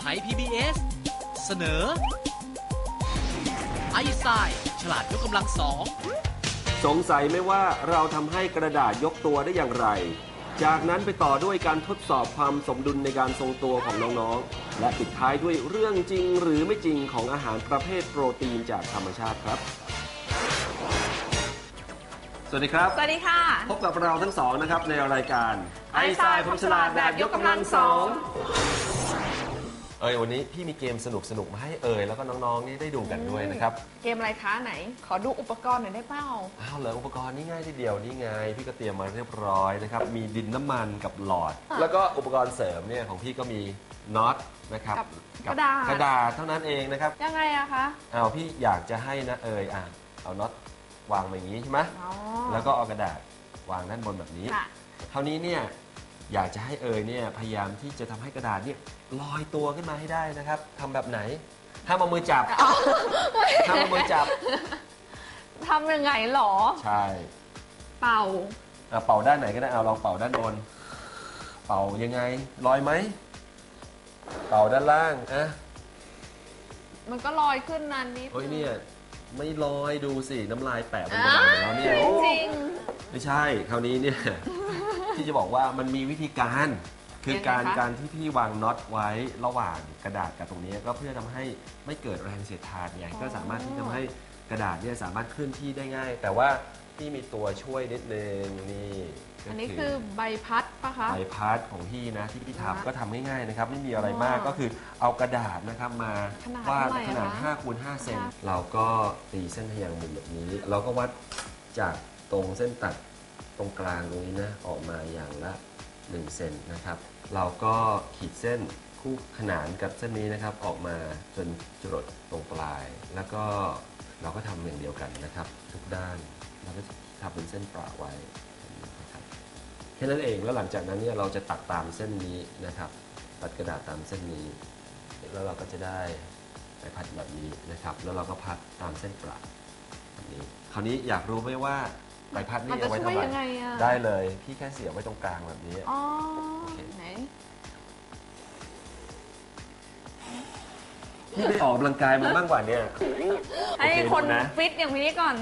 ทย PBS เสนอไอซ์ไซด์ฉลาดยกกำลังสองสงสัยไหมว่าเราทำให้กระดาษยกตัวได้อย่างไรจากนั้นไปต่อด้วยการทดสอบความสมดุลในการทรงตัวของน้องๆและปิดท้ายด้วยเรื่องจริงหรือไม่จริงของอาหารประเภทโปรตีนจากธรรมชาติครับสวัสดีครับสวัสดีค่ะพบกับเราทั้งสองนะครับในรายการไอซ์ไซด์ผมฉลาดแบบยกกำลังสองวันนี้พี่มีเกมสนุกมาให้แล้วก็น้องๆนี่ได้ดูกันด้วยนะครับเกมอะไรคะไหนขอดูอุปกรณ์หน่อยได้เปล่าเหรออุปกรณ์นี่ง่ายทีเดียวนี่ไงพี่ก็เตรียมมาเรียบร้อยนะครับมีดินน้ำมันกับหลอดแล้วก็อุปกรณ์เสริมเนี่ยของพี่ก็มีน็อตนะครับกับกระดาษเท่านั้นเองนะครับยังไงอะคะพี่อยากจะให้นะเอาน็อตวางแบบนี้ใช่ไหมแล้วก็เอากระดาษวางด้านบนแบบนี้คราวนี้เนี่ยอยากจะให้เนี่ยพยายามที่จะทำให้กระดาษเนี่ยลอยตัวขึ้นมาให้ได้นะครับทำแบบไหนห้ามเอามือจับห้ามเอามือจับทำยังไงหรอใช่เป่าด้านไหนก็ได้ลองเป่าด้านบนเป่ายังไงลอยไหมเป่าด้านล่างมันก็ลอยขึ้นนานนิดเนี่ยไม่ลอยดูสิน้ำลายแปะบนกระดาษแล้วเนี่ยจริงไม่ใช่คราวนี้เนี่ยที่จะบอกว่ามันมีวิธีการคือการที่พี่วางน็อตไว้ระหว่างกระดาษกับตรงนี้ก็เพื่อทำให้ไม่เกิดแรงเสียดทานไงก็สามารถที่ทำให้กระดาษเนี่ยสามารถเคลื่อนที่ได้ง่ายแต่ว่าพี่มีตัวช่วยนิดนึงนี่อันนี้คือใบพัดปะคะใบพัดของพี่นะที่พี่ทำก็ทำง่ายๆนะครับไม่มีอะไรมากก็คือเอากระดาษนะครับมาวาดขนาด5x5 เซนเราก็ตีเส้นทะแยงมุมแบบนี้เราก็วัดจากตรงเส้นตัดตรงกลางตรงนี้นะออกมาอย่างละ1 เซนนะครับเราก็ขีดเส้นคู่ขนานกับเส้นนี้นะครับออกมาจนจรดตรงปลายแล้วก็เราก็ทำอย่างเดียวกันนะครับทุกด้านเราก็ทำเป็นเส้นประไว้นะครับแค่นั้นเองแล้วหลังจากนั้นเนี่ยเราจะตัดตามเส้นนี้นะครับตัดกระดาษตามเส้นนี้แล้วเราก็จะได้ใบพัดแบบนี้นะครับแล้วเราก็พัดตามเส้นประแบบนี้คราวนี้อยากรู้ไหมว่าใบพัดนี่เอาไว้ทำอะไรได้เลยพี่แค่เสียบไว้ตรงกลางแบบนี้ไหนพี่ไปออกกำลังกายมันบ้างกว่าเนี่ยให้คนฟิตอย่างนี้ก่อน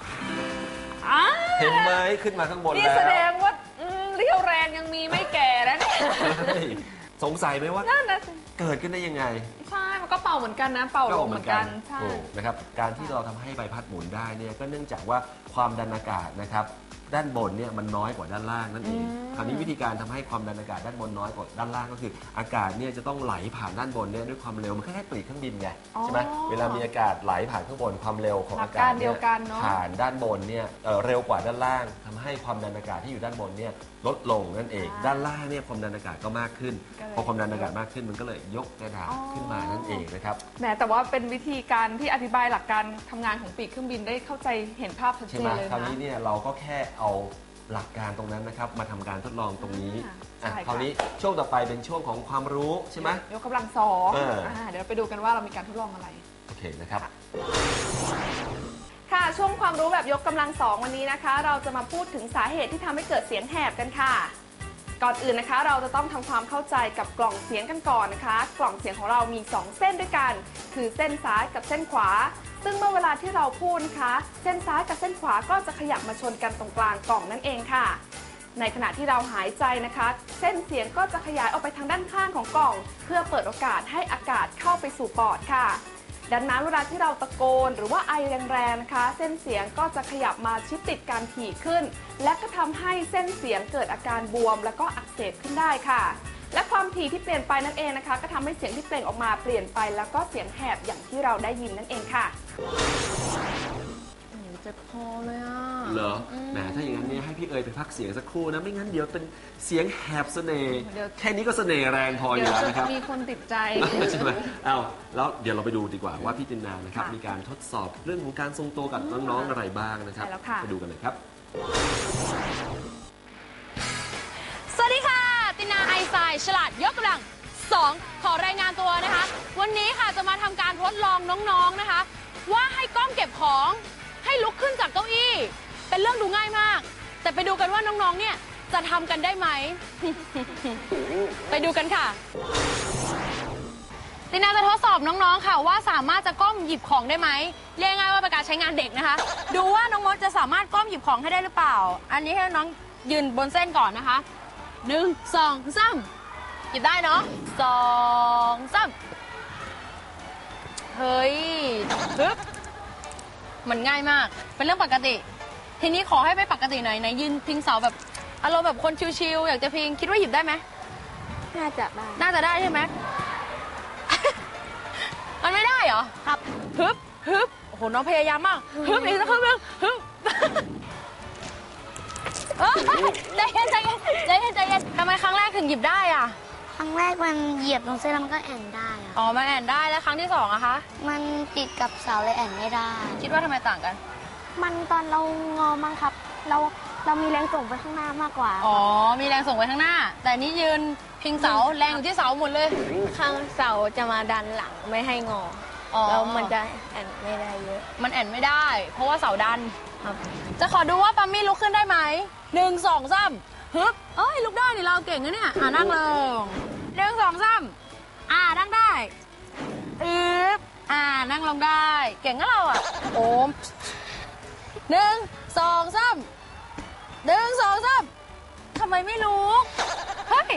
เห็นไหมขึ้นมาข้างบนแล้วนี่แสดงว่าเรี่ยวแรงยังมีไม่แก่แล้วเนี่ยสงสัยไหมว่าเกิดขึ้นได้ยังไงใช่มันก็เป่าเหมือนกันนะเป่าลมเหมือนกันใช่นะครับการที่เราทำให้ใบพัดหมุนได้เนี่ยก็เนื่องจากว่าความดันอากาศนะครับด้านบนเนี่ยมันน้อยกว่าด้านล่างนั่นเองคราวนี้วิธีการทำให้ความดันอากาศด้านบนน้อยกว่าด้านล่างก็คืออากาศเนี่ยจะต้องไหลผ่านด้านบนเนี่ยด้วยความเร็วมันคล้ายๆปีกเครื่องบินไงใช่ไหมเวลามีอากาศไหลผ่านข้างบนความเร็วของอากาศเนี่ยผ่านด้านบนเนี่ยเร็วกว่าด้านล่างทำให้ความดันอากาศที่อยู่ด้านบนเนี่ยลดลงนั่นเองด้านล่างเนี่ยความดันอากาศก็มากขึ้นพอความดันอากาศมากขึ้นมันก็เลยยกกระดาษขึ้นมานั่นเองนะครับแต่ว่าเป็นวิธีการที่อธิบายหลักการทำงานของปีกเครื่องบินได้เข้าใจเห็นภาพชัดเจนเลยนะคราวนี้เนี่ยเราก็แค่เอาหลักการตรงนั้นนะครับมาทำการทดลองตรงนี้คราวนี้ช่วงต่อไปเป็นช่วงของความรู้ใช่ไหมยกกำลังสองเดี๋ยวไปดูกันว่าเรามีการทดลองอะไรโอเคนะครับค่ะช่วงความรู้แบบยกกำลังสองวันนี้นะคะเราจะมาพูดถึงสาเหตุที่ทำให้เกิดเสียงแหบกันค่ะก่อนอื่นนะคะเราจะต้องทำความเข้าใจกับกล่องเสียงกันก่อนนะคะกล่องเสียงของเรามี2เส้นด้วยกันคือเส้นซ้ายกับเส้นขวาซึ่งเมื่อเวลาที่เราพูดนะคะเส้นซ้ายกับเส้นขวาก็จะขยับมาชนกันตรงกลางกล่องนั่นเองค่ะในขณะที่เราหายใจนะคะเส้นเสียงก็จะขยายออกไปทางด้านข้างของกล่องเพื่อเปิดโอกาสให้อากาศเข้าไปสู่ปอดค่ะดังนั้นเวลาที่เราตะโกนหรือว่าไอแรงๆนะคะเส้นเสียงก็จะขยับมาชิดติดกันถี่ขึ้นและก็ทำให้เส้นเสียงเกิดอาการบวมแล้วก็อักเสบขึ้นได้ค่ะและความถี่ที่เปลี่ยนไปนั่นเองนะคะก็ทำให้เสียงที่เปล่งออกมาเปลี่ยนไปแล้วก็เสียงแหบอย่างที่เราได้ยินนั่นเองค่ะเจ็บคอเลยอ่ะเหรอแหมถ้าอย่างนั้นเนี่ยให้พี่ไปพักเสียงสักครู่นะไม่งั้นเดี๋ยวเป็นเสียงแหบเสน่ห์แค่นี้ก็เสน่ห์แรงพออยู่แล้วนะครับมีคนติดใจใช่ไหมแล้วเดี๋ยวเราไปดูดีกว่าว่าพี่ตินานะครับมีการทดสอบเรื่องของการทรงตัวกับน้องๆอะไรบ้างนะครับไปดูกันเลยครับสวัสดีค่ะตินาไอซ์ไซด์ฉลาดยกกำลัง2ขอรายงานตัวนะคะวันนี้ค่ะจะมาทำการทดลองน้องๆนะคะว่าให้กล้องเก็บของให้ลุกขึ้นจากเก้าอี้เป็นเรื่องดูง่ายมากแต่ไปดูกันว่าน้องๆเนี่ยจะทำกันได้ไหม ไปดูกันค่ะตินาจะทดสอบน้องๆค่ะว่าสามารถจะก้มหยิบของได้ไหมเรียกง่ายว่าเป็นการใช้งานเด็กนะคะดูว่าน้องมดจะสามารถก้มหยิบของให้ได้หรือเปล่าอันนี้ให้น้องยืนบนเส้นก่อนนะคะ1 2 3หยิบได้เนาะ2 3เฮ้ยปึ๊บมันง่ายมากเป็นเรื่องปกติทีนี้ขอให้ไม่ปกติหน่อยยืนพิงเสาแบบอารมณ์แบบคนชิวๆอยากจะพิงคิดว่าหยิบได้ไหมน่าจะได้ใช่ไหม มันไม่ได้เหรอครับฮึบฮึบโอ้โหน้องพยายามมากฮึบอีกสักครั้งนึงฮึบใจเย็นทำไมครั้งแรกถึงหยิบได้อ่ะครั้งแรกมันเหยียบตรงเส้นแล้วมันก็แอนได้อะอ๋อมันแอนได้แล้วครั้งที่2อะคะมันติดกับเสาเลยแอนไม่ได้คิดว่าทำไมต่างกันมันตอนเรางอมั้งครับเรามีแรงส่งไปข้างหน้ามากกว่าอ๋อมีแรงส่งไปข้างหน้าแต่นี่ยืนพิงเสาแรงอยู่ที่เสาหมดเลยข้างเสาจะมาดันหลังไม่ให้งอแล้วมันจะแอนไม่ได้เยอะมันแอนไม่ได้เพราะว่าเสาดันครับจะขอดูว่าปามี่ลุกขึ้นได้ไหม1 2 3ฮึบเอ้ยลุกได้นี่เราเก่งนะเนี่ยนั่งลง1 2 3นั่งได้นั่งลงได้เก่งนะเราอ่ะโอม1 2 3 1 2 3ทำไมไม่ลุกเฮ้ย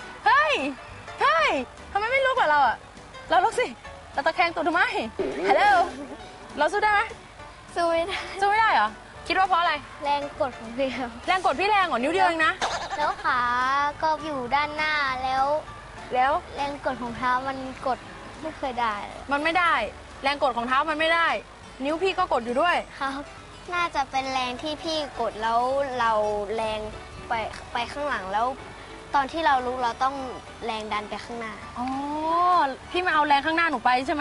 ทำไมไม่ลุกล่ะเราอ่ะเราลุกสิเราตะแคงตัวทำไมฮัลโหลเราสู้ได้ไหมสู้ไม่ได้เหรอคิดว่าเพราะอะไรแรงกดของพี่ครับแรงกดพี่แรงเหรอนิ้วเดียวเองนะแล้วขาก็อยู่ด้านหน้าแล้วแรงกดของเท้ามันกดไม่เคยได้มันไม่ได้แรงกดของเท้ามันไม่ได้นิ้วพี่ก็กดอยู่ด้วยครับน่าจะเป็นแรงที่พี่กดแล้วเราแรงไปข้างหลังแล้วตอนที่เราลุกเราต้องแรงดันไปข้างหน้าอ๋อพี่มาเอาแรงข้างหน้าหนูไปใช่ไหม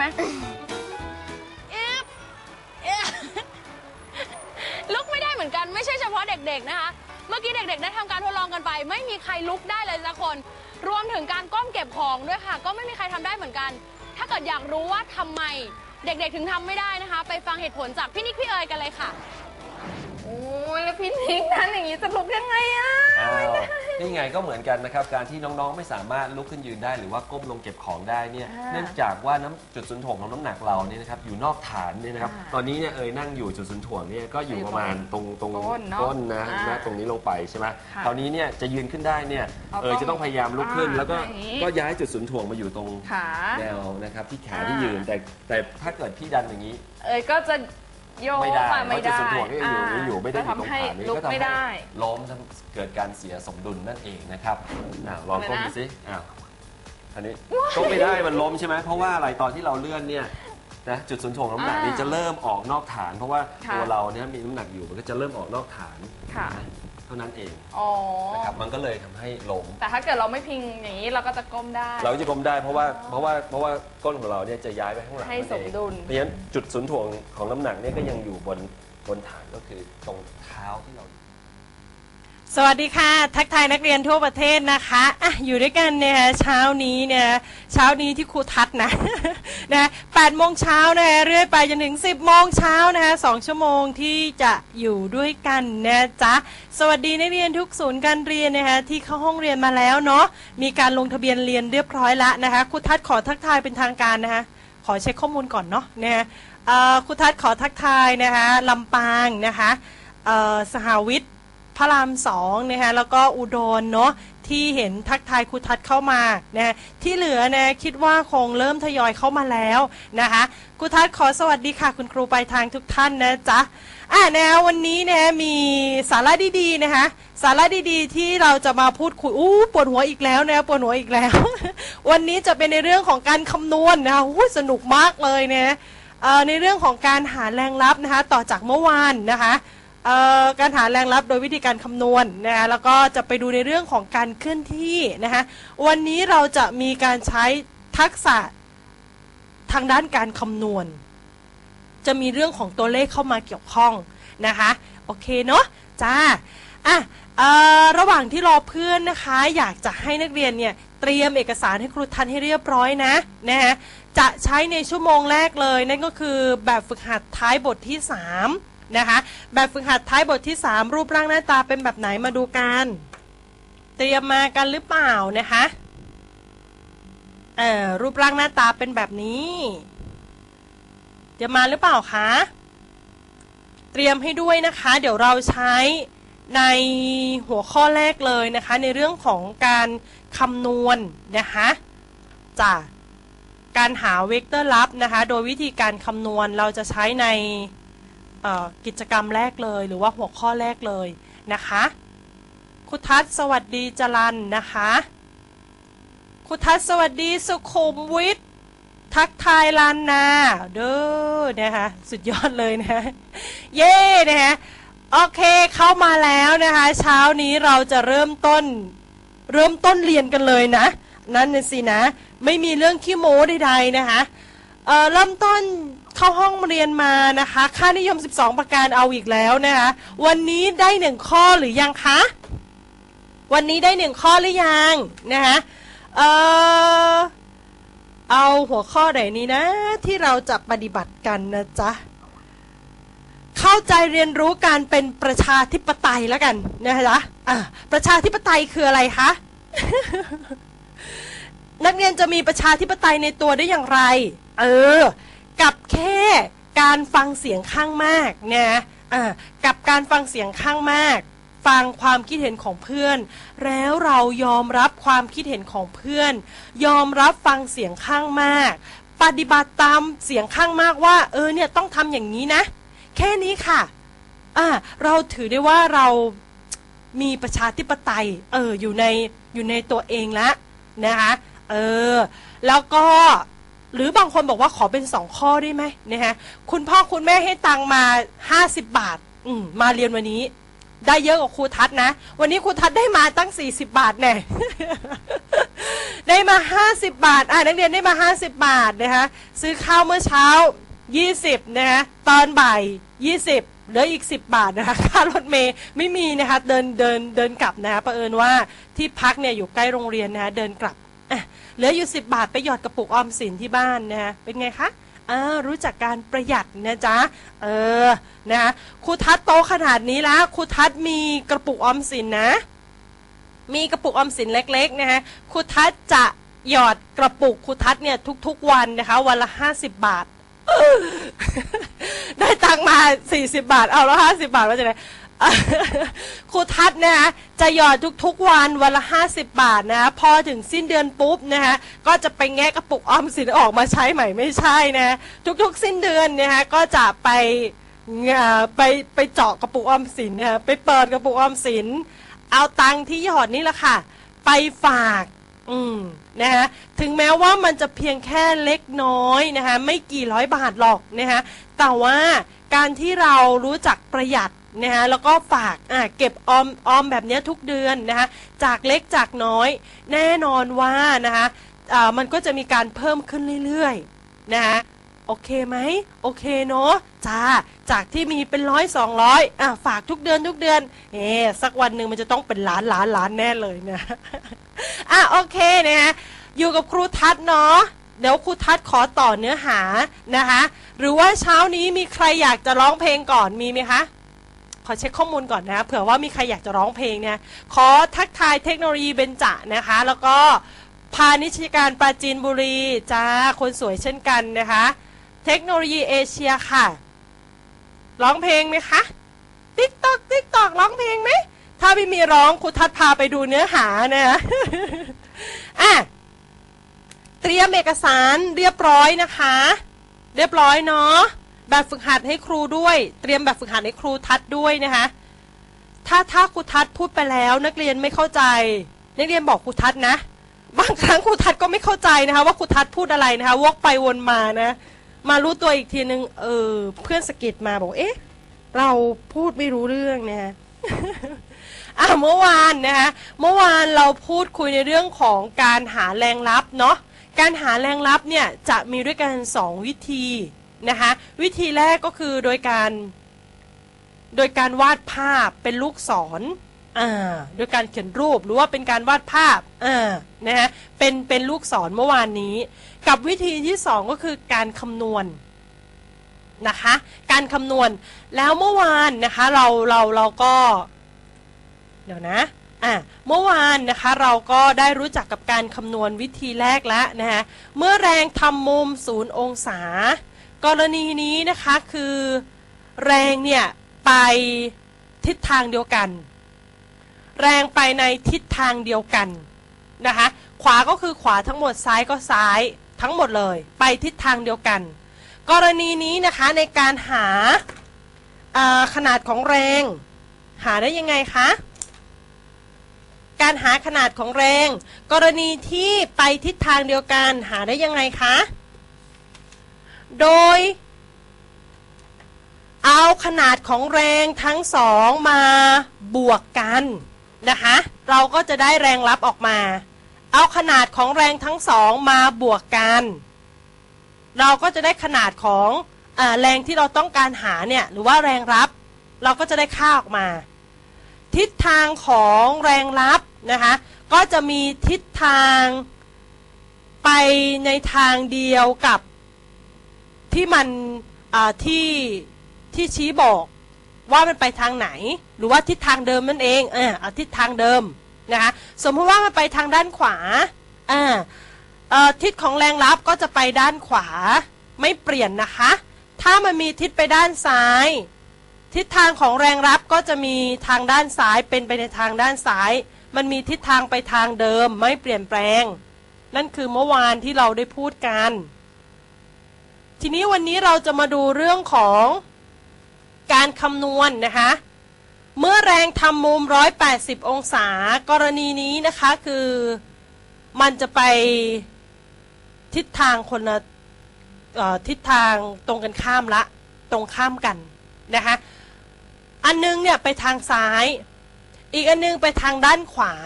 ลุกไม่ได้เหมือนกันไม่ใช่เฉพาะเด็กๆนะคะเมื่อกี้เด็กๆได้ทำการทดลองกันไปไม่มีใครลุกได้เลยสักคนรวมถึงการก้มเก็บของด้วยค่ะก็ไม่มีใครทำได้เหมือนกันถ้าเกิดอยากรู้ว่าทำไมเด็กๆถึงทำไม่ได้นะคะไปฟังเหตุผลจากพี่นิกพี่เอ๋ยกันเลยค่ะโอ้ยแล้วพี่นิกนั้นอย่างนี้จะลุกยังไงอ่ะนี่ไงก็เหมือนกันนะครับการที่น้องๆไม่สามารถลุกขึ้นยืนได้หรือว่าก้มลงเก็บของได้เนี่ยเนื่องจากว่าจุดศูนย์ถ่วงของน้ำหนักเราเนี่ยนะครับอยู่นอกฐานเนี่ยนะครับตอนนี้เนี่ยนั่งอยู่จุดศูนย์ถ่วงเนี่ยก็อยู่ประมาณตรงต้นนะตรงนี้ลงไปใช่ไหมคราวนี้เนี่ยจะยืนขึ้นได้เนี่ยจะต้องพยายามลุกขึ้นแล้วก็ย้ายจุดศูนย์ถ่วงมาอยู่ตรงแนวนะครับที่แขนที่ยืนแต่ถ้าเกิดพี่ดันอย่างนี้ก็จะโยกไม่ได้จุดศูนย์ถ่วงก็อยู่ไม่ได้อยู่ตรงฐานนี้ก็ทำให้ล้มเกิดการเสียสมดุลนั่นเองนะครับลองก้มดูสิอันนี้ก้มไม่ได้มันล้มใช่ไหมเพราะว่าอะไรตอนที่เราเลื่อนเนี่ยนะจุดศูนย์ถ่วงน้ำหนักนี้จะเริ่มออกนอกฐานเพราะว่าตัวเราเนี่ยมีน้ำหนักอยู่มันก็จะเริ่มออกนอกฐานเท่านั้นเองนะครับมันก็เลยทำให้ล้มแต่ถ้าเกิดเราไม่พิงอย่างนี้เราก็จะก้มได้เราจะก้มได้เพราะว่าก้นของเราเนี่ยจะย้ายไปข้างหลังให้สมดุลเพราะฉะนั้นจุดศูนย์ถ่วงของน้ำหนักเนี่ยก็ยังอยู่บนฐานก็คือตรงเท้าที่เราสวัสดีค่ะทักทายนักเรียนทั่วประเทศนะคะอยู่ด้วยกันเนี่ยเช้านี้ที่ครูทัศน์นะ8 โมงเช้านะเรื่อยไปจนถึง10 โมงเช้านะคะ2 ชั่วโมงที่จะอยู่ด้วยกันนะจ๊ะสวัสดีนักเรียนทุกศูนย์การเรียนนะคะที่เข้าห้องเรียนมาแล้วเนาะมีการลงทะเบียนเรียนเรียบร้อยแล้วนะคะครูทัศน์ขอทักทายเป็นทางการนะคะขอเช็คข้อมูลก่อนเนาะครูทัศน์ขอทักทายนะคะลำปางนะคะสหวิทย์พระราม2นะคะแล้วก็อุดรเนาะที่เห็นทักทายครูทัศน์เข้ามานะที่เหลือนะคิดว่าคงเริ่มทยอยเข้ามาแล้วนะคะครูทัศน์ขอสวัสดีค่ะคุณครูปลายทางทุกท่านนะจ๊ะนะวันนี้นะมีสาระดีๆนะคะสาระดีๆที่เราจะมาพูดคุยปวดหัวอีกแล้วนะปวดหัวอีกแล้ว วันนี้จะเป็นในเรื่องของการคำนวณนะคะสนุกมากเลยนะในเรื่องของการหาแรงลับนะคะต่อจากเมื่อวานนะคะการหาแรงลับโดยวิธีการคำนวณนะคะแล้วก็จะไปดูในเรื่องของการเคลื่อนที่นะคะวันนี้เราจะมีการใช้ทักษะทางด้านการคำนวณจะมีเรื่องของตัวเลขเข้ามาเกี่ยวข้องนะคะโอเคเนาะจ้าระหว่างที่รอเพื่อนนะคะอยากจะให้นักเรียนเนี่ยเตรียมเอกสารให้ครูทันให้เรียบร้อยนะจะใช้ในชั่วโมงแรกเลยนั่นก็คือแบบฝึกหัดท้ายบทที่3นะคะแบบฝึกหัดท้ายบทที่3รูปร่างหน้าตาเป็นแบบไหนมาดูกันเตรียมมากันหรือเปล่านะคะรูปร่างหน้าตาเป็นแบบนี้เดี๋ยวมาหรือเปล่าคะเตรียมให้ด้วยนะคะเดี๋ยวเราใช้ในหัวข้อแรกเลยนะคะในเรื่องของการคำนวณนะคะจากการหาเวกเตอร์ลับนะคะโดยวิธีการคำนวณเราจะใช้ในกิจกรรมแรกเลยหรือว่าหัวข้อแรกเลยนะคะคุณทัศน์สวัสดีจรัญนะคะคุณทัศน์สวัสดีสุขุมวิททักทายลานนาเด้อนะคะสุดยอดเลยนะเย้นะคะโอเคเข้ามาแล้วนะคะเช้านี้เราจะเริ่มต้นเรียนกันเลยนะนั่นน่ะสินะไม่มีเรื่องขี้โม้ใดๆนะคะเริ่มต้นเข้าห้องเรียนมานะคะค่านิยม12ประการเอาอีกแล้วนะคะวันนี้ได้1ข้อหรือยังคะวันนี้ได้1ข้อหรือยังนะคะเอาหัวข้อไหนนี้นะที่เราจะปฏิบัติกันนะจ๊ะเข้าใจเรียนรู้การเป็นประชาธิปไตยแล้วกันนะคะประชาธิปไตยคืออะไรคะ นักเรียนจะมีประชาธิปไตยในตัวได้อย่างไรกับแค่การฟังเสียงข้างมากนะกับการฟังเสียงข้างมากฟังความคิดเห็นของเพื่อนแล้วเรายอมรับความคิดเห็นของเพื่อนยอมรับฟังเสียงข้างมากปฏิบัติตามเสียงข้างมากว่าเนี่ยต้องทำอย่างนี้นะแค่นี้ค่ะเราถือได้ว่าเรามีประชาธิปไตยอยู่ในตัวเองแล้วนะคะแล้วก็หรือบางคนบอกว่าขอเป็น2ข้อได้ไหมนะคะคุณพ่อคุณแม่ให้ตังมา50 บาทมาเรียนวันนี้ได้เยอะกว่าครูทัศน์นะวันนี้ครูทัศน์ได้มาตั้ง40 บาทแน่ ได้มา50 บาทนักเรียนได้มา50 บาทนะคะซื้อข้าวเมื่อเช้า20นะคะตอนบ่าย20เหลืออีก10 บาทนะคะค่ารถเมย์ไม่มีนะคะเดินกลับนะคะเผอิญว่าที่พักเนี่ยอยู่ใกล้โรงเรียนนะคะเดินกลับเหลืออยู่10 บาทไปหยอดกระปุกออมสินที่บ้านนะคะเป็นไงคะรู้จักการประหยัดนะจ๊ะนะครูทัศน์โตขนาดนี้แล้วครูทัศน์มีกระปุกออมสินนะมีกระปุกออมสินเล็กๆนะฮะครูทัศน์จะหยอดกระปุกครูทัศน์เนี่ยทุกๆวันนะคะวันละ50 บาท ได้ตังมา40 บาทเอาแล้ว50 บาทว่าจะไงครูทัศน์นะคะจะหยอดทุกๆวันวันละ50 บาทนะพอถึงสิ้นเดือนปุ๊บนะคะก็จะไปแงะกระปุกออมสินออกมาใช้ใหม่ไม่ใช่นะทุกๆสิ้นเดือนนะคะก็จะไปเจาะกระปุกออมสินนะคะไปเปิดกระปุกออมสินเอาตังที่หยอดนี่แหละค่ะไปฝากนะคะถึงแม้ว่ามันจะเพียงแค่เล็กน้อยนะคะไม่กี่ร้อยบาทหรอกนะคะแต่ว่าการที่เรารู้จักประหยัดนะคะแล้วก็ฝากเก็บออมแบบนี้ทุกเดือนนะคะจากเล็กจากน้อยแน่นอนว่านะคะมันก็จะมีการเพิ่มขึ้นเรื่อยๆนะคะโอเคไหมโอเคเนาะจ้าจากที่มีเป็น100 200ฝากทุกเดือนสักวันหนึ่งมันจะต้องเป็นล้านแน่เลยนะโอเคนะอยู่กับครูทัศน์เนาะเดี๋ยวครูทัศน์ขอต่อเนื้อหานะคะหรือว่าเช้านี้มีใครอยากจะร้องเพลงก่อนมีไหมคะขอเช็คข้อมูลก่อนนะเผื่อว่ามีใครอยากจะร้องเพลงเนี่ยขอทักทายเทคโนโลยีเบญจนะคะแล้วก็พาณิชยการปราจีนบุรีจ้าคนสวยเช่นกันนะคะเทคโนโลยีเอเชียค่ะร้องเพลงไหมคะติ๊กตอกร้องเพลงไหมถ้าไม่มีร้องครูทัศน์พาไปดูเนื้อหานะเตรียมเอกสารเรียบร้อยนะคะเรียบร้อยเนาะแบบฝึกหัดให้ครูด้วยเตรียมแบบฝึกหัดให้ครูทัศน์ด้วยนะคะถ้าครูทัศน์พูดไปแล้วนักเรียนไม่เข้าใจนักเรียนบอกครูทัศน์นะบางครั้งครูทัศน์ก็ไม่เข้าใจนะคะว่าครูทัศน์พูดอะไรนะคะวกไปวนมานะมารู้ตัวอีกทีนึงเพื่อนสะกิดมาบอกเราพูดไม่รู้เรื่องนะเมื่อวานนะคะเมื่อวานเราพูดคุยในเรื่องของการหาแรงลับเนาะการหาแรงลับเนี่ยจะมีด้วยกัน2 วิธีนะคะวิธีแรกก็คือโดยการวาดภาพเป็นลูกศรโดยการเขียนรูปหรือว่าเป็นการวาดภาพนะฮะเป็นลูกศรเมื่อวานนี้กับวิธีที่2ก็คือการคำนวณนะคะการคำนวณแล้วเมื่อวานนะคะเราก็เดี๋ยวนะเมื่อวานนะคะเราก็ได้รู้จักกับการคำนวณวิธีแรกแล้วนะคะเมื่อแรงทำมุม0 องศากรณีนี้นะคะคือแรงเนี่ยไปทิศทางเดียวกันแรงไปในทิศทางเดียวกันนะคะขวาก็คือขวาทั้งหมดซ้ายก็ซ้ายทั้งหมดเลยไปทิศทางเดียวกันกรณีนี้นะคะในการหาขนาดของแรงหาได้ยังไงคะการหาขนาดของแรงกรณีที่ไปทิศทางเดียวกันหาได้ยังไงคะโดยเอาขนาดของแรงทั้งสองมาบวกกันนะคะเราก็จะได้แรงรับออกมาเอาขนาดของแรงทั้งสองมาบวกกันเราก็จะได้ขนาดของแรงที่เราต้องการหาเนี่ยหรือว่าแรงรับเราก็จะได้ค่าออกมาทิศทางของแรงรับนะคะก็จะมีทิศทางไปในทางเดียวกับที่มันที่ชี้บอกว่ามันไปทางไหนหรือว่าทิศทางเดิมนั่นเองเอาทิศทางเดิมนะคะสมมติว่ามันไปทางด้านขวาทิศของแรงรับก็จะไปด้านขวาไม่เปลี่ยนนะคะถ้ามันมีทิศไปด้านซ้ายทิศทางของแรงรับก็จะมีทางด้านซ้ายเป็นไปในทางด้านซ้ายมันมีทิศทางไปทางเดิมไม่เปลี่ยนแปลงนั่นคือเมื่อวานที่เราได้พูดกันทีนี้วันนี้เราจะมาดูเรื่องของการคำนวณนะคะเมื่อแรงทำมุม180องศากรณีนี้นะคะคือมันจะไปทิศทางคนละทิศทางตรงกันข้ามละตรงข้ามกันนะคะอันนึงเนี่ยไปทางซ้ายอีกอันนึงไปทางด้านขวา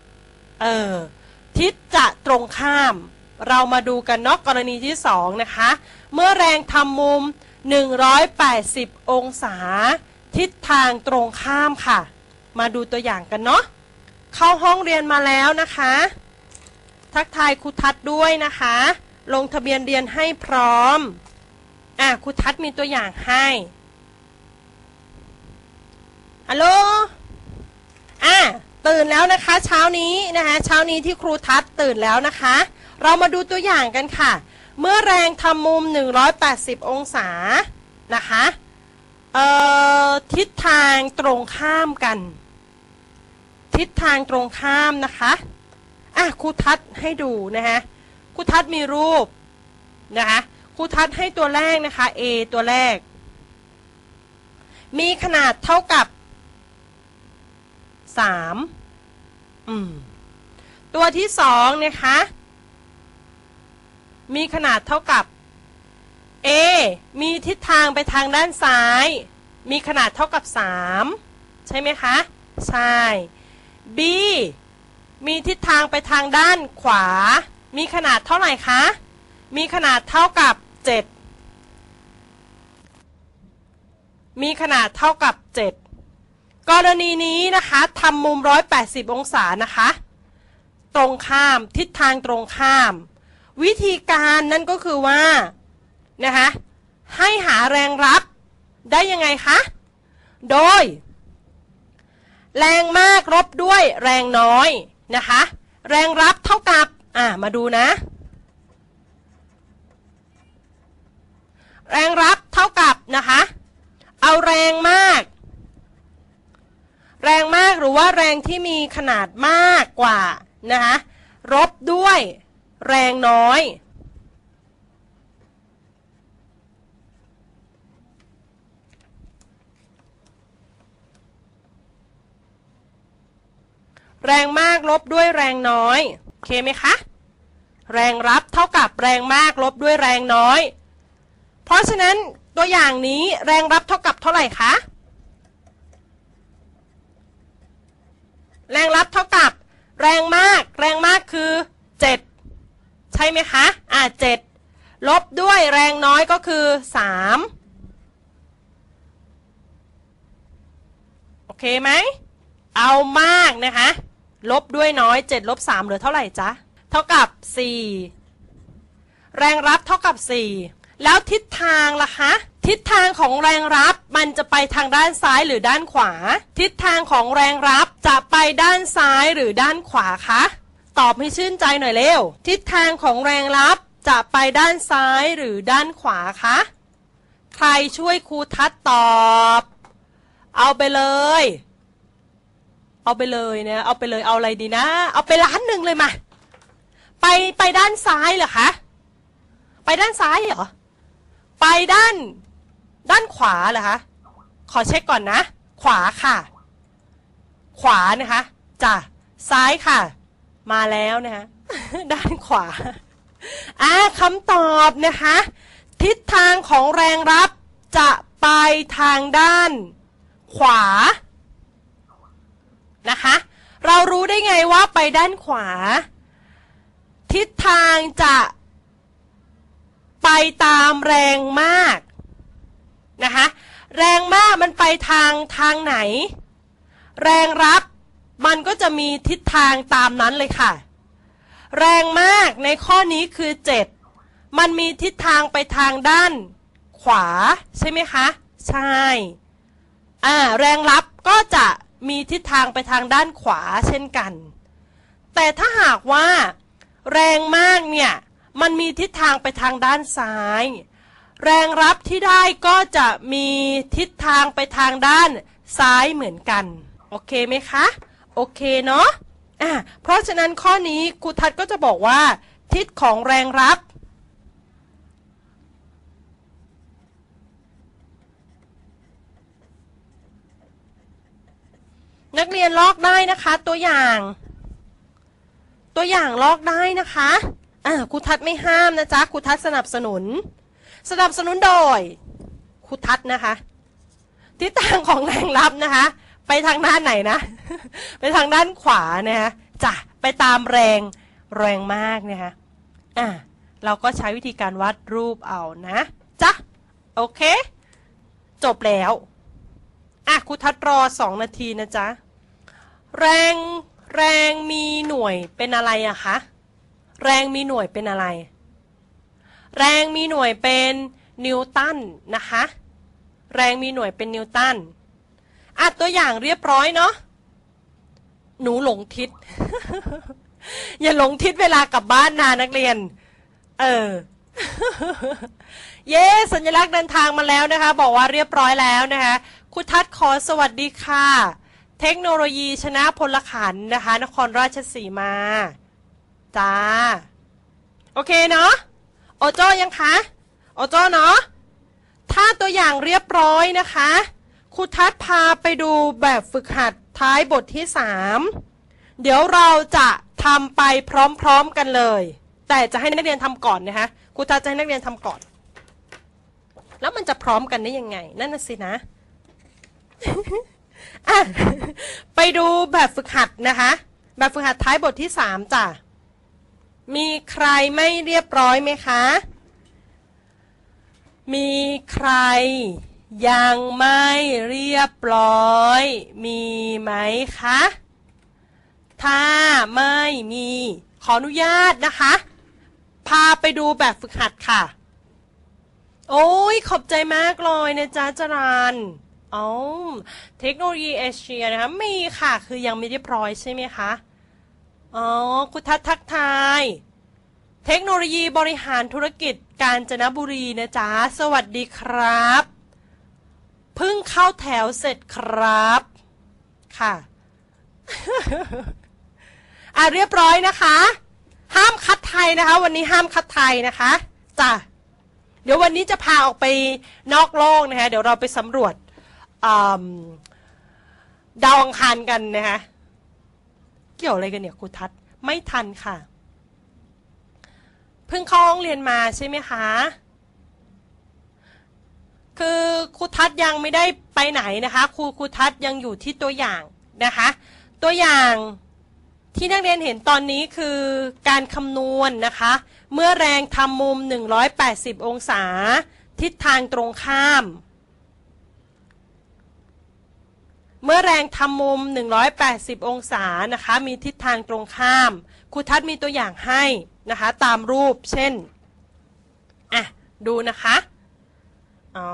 ทิศจะตรงข้ามเรามาดูกันเนาะกรณีที่2นะคะเมื่อแรงทำมุม180องศาทิศทางตรงข้ามค่ะมาดูตัวอย่างกันเนาะเข้าห้องเรียนมาแล้วนะคะทักทายครูทัศน์ด้วยนะคะลงทะเบียนเรียนให้พร้อมครูทัศน์มีตัวอย่างให้ฮัลโหลตื่นแล้วนะคะเช้านี้นะคะเช้านี้ที่ครูทัศน์ตื่นแล้วนะคะเรามาดูตัวอย่างกันค่ะเมื่อแรงทำมุม180องศานะคะทิศทางตรงข้ามกันทิศทางตรงข้ามนะคะครูทัศน์ให้ดูนะคะครูทัศน์มีรูปนะคะครูทัศน์ให้ตัวแรกนะคะ A ตัวแรกมีขนาดเท่ากับ3ตัวที่2นะคะมีขนาดเท่ากับ A มีทิศทางไปทางด้านซ้ายมีขนาดเท่ากับ3ใช่ไหมคะใช่ B มีทิศทางไปทางด้านขวามีขนาดเท่าไหร่คะมีขนาดเท่ากับ7มีขนาดเท่ากับ7กรณีนี้นะคะทำมุม180องศานะคะตรงข้ามทิศทางตรงข้ามวิธีการนั่นก็คือว่านะคะให้หาแรงรับได้ยังไงคะโดยแรงมากลบด้วยแรงน้อยนะคะแรงรับเท่ากับมาดูนะแรงรับเท่ากับนะคะเอาแรงมากหรือว่าแรงที่มีขนาดมากกว่านะคะลบด้วยแรงน้อยแรงมากลบด้วยแรงน้อยโอเคไหมคะแรงรับเท่ากับแรงมากลบด้วยแรงน้อยเพราะฉะนั้นตัวอย่างนี้แรงรับเท่ากับเท่าไหร่คะแรงรับเท่ากับแรงมากคือ7ใช่ไหมคะ7ลบด้วยแรงน้อยก็คือ3โอเคไหมเอามากนะคะลบด้วยน้อย7ลบ3เหลือเท่าไหร่จ๊ะเท่ากับ4แรงรับเท่ากับ4แล้วทิศทางล่ะคะทิศทางของแรงรับมันจะไปทางด้านซ้ายหรือด้านขวาทิศทางของแรงรับจะไปด้านซ้ายหรือด้านขวาคะตอบให้ชื่นใจหน่อยเร็วทิศทางของแรงรับจะไปด้านซ้ายหรือด้านขวาคะใครช่วยครูทัศน์ตอบเอาไปเลยเอาไปเลยนะเอาไปเลยเอาอะไรดีนะเอาไป1,000,000เลยมาไปด้านซ้ายเหรอคะไปด้านซ้ายเหรอไปด้านขวาเหรอคะขอเช็คก่อนนะขวาค่ะขวานะคะจ้ะซ้ายค่ะมาแล้วนะคะ ด้านขวาคำตอบนะคะทิศทางของแรงรับจะไปทางด้านขวานะคะเรารู้ได้ไงว่าไปด้านขวาทิศทางจะไปตามแรงมากนะคะแรงมากมันไปทางไหนแรงรับมันก็จะมีทิศทางตามนั้นเลยค่ะแรงมากในข้อนี้คือ7มันมีทิศทางไปทางด้านขวาใช่ไหมคะใช่แรงรับก็จะมีทิศทางไปทางด้านขวาเช่นกันแต่ถ้าหากว่าแรงมากเนี่ยมันมีทิศทางไปทางด้านซ้ายแรงรับที่ได้ก็จะมีทิศทางไปทางด้านซ้ายเหมือนกันโอเคไหมคะโอเคเนาะเพราะฉะนั้นข้อนี้ครูทัศน์ก็จะบอกว่าทิศของแรงรับนักเรียนลอกได้นะคะตัวอย่างลอกได้นะคะครูทัศน์ไม่ห้ามนะจ๊ะครูทัศน์สนับสนุนโดยครูทัศน์นะคะทิศทางของแรงรับนะคะไปทางด้านไหนนะ ไปทางด้านขวานะคะจ้ะไปตามแรงมากนะคะเราก็ใช้วิธีการวาดรูปเอานะจ๊ะโอเคจบแล้วครูทัศน์รอ2 นาทีนะจ๊ะแรงมีหน่วยเป็นอะไรอะคะแรงมีหน่วยเป็นอะไรแรงมีหน่วยเป็นนิวตันนะคะแรงมีหน่วยเป็นนิวตันตัวอย่างเรียบร้อยเนาะหนูหลงทิศ อย่าหลงทิศเวลากลับบ้านนะนักเรียนเย้สัญลักษณ์เดินทางมาแล้วนะคะบอกว่าเรียบร้อยแล้วนะคะครูทัศน์ขอสวัสดีค่ะเทคโนโลยีชนะพลขันธ์นะคะนครราชสีมาจ้าโอเคเนาะโอโจ้ยังคะโอโจ้เนาะถ้าตัวอย่างเรียบร้อยนะคะครูทัศน์พาไปดูแบบฝึกหัดท้ายบทที่3เดี๋ยวเราจะทำไปพร้อมๆกันเลยแต่จะให้นักเรียนทำก่อนนะคะครูทัศน์จะให้นักเรียนทำก่อนแล้วมันจะพร้อมกันได้ยังไงนั่นน่ะสินะ ไปดูแบบฝึกหัดนะคะแบบฝึกหัดท้ายบทที่3จ้ะมีใครไม่เรียบร้อยไหมคะมีใครยังไม่เรียบร้อยมีไหมคะถ้าไม่มีขออนุญาตนะคะพาไปดูแบบฝึกหัดค่ะโอ้ยขอบใจมากเลยนะจ๊ะจรัญเทคโนโลยีเอเชียนะคะมีค่ะคือยังไม่เรียบร้อยใช่ไหมคะคุณทักทายเทคโนโลยีบริหารธุรกิจกาญจนบุรีนะจ๊ะสวัสดีครับเพิ่งเข้าแถวเสร็จครับค่ะ เรียบร้อยนะคะห้ามคัดไทยนะคะวันนี้ห้ามคัดไทยนะคะจ้ะเดี๋ยววันนี้จะพาออกไปนอกโลกนะคะเดี๋ยวเราไปสำรวจดาวอังคารกันนะคะเกี่ยวอะไรกันเนี่ยครูทัศน์ไม่ทันค่ะเพิ่งเข้าห้องเรียนมาใช่ไหมคะคือครูทัศน์ยังไม่ได้ไปไหนนะคะครูทัศน์ยังอยู่ที่ตัวอย่างนะคะตัวอย่างที่นักเรียนเห็นตอนนี้คือการคำนวณนะคะเมื่อแรงทำมุม180องศาทิศทางตรงข้ามเมื่อแรงทำมุม180องศานะคะมีทิศทางตรงข้ามครูทัศน์มีตัวอย่างให้นะคะตามรูปเช่นดูนะคะอ๋อ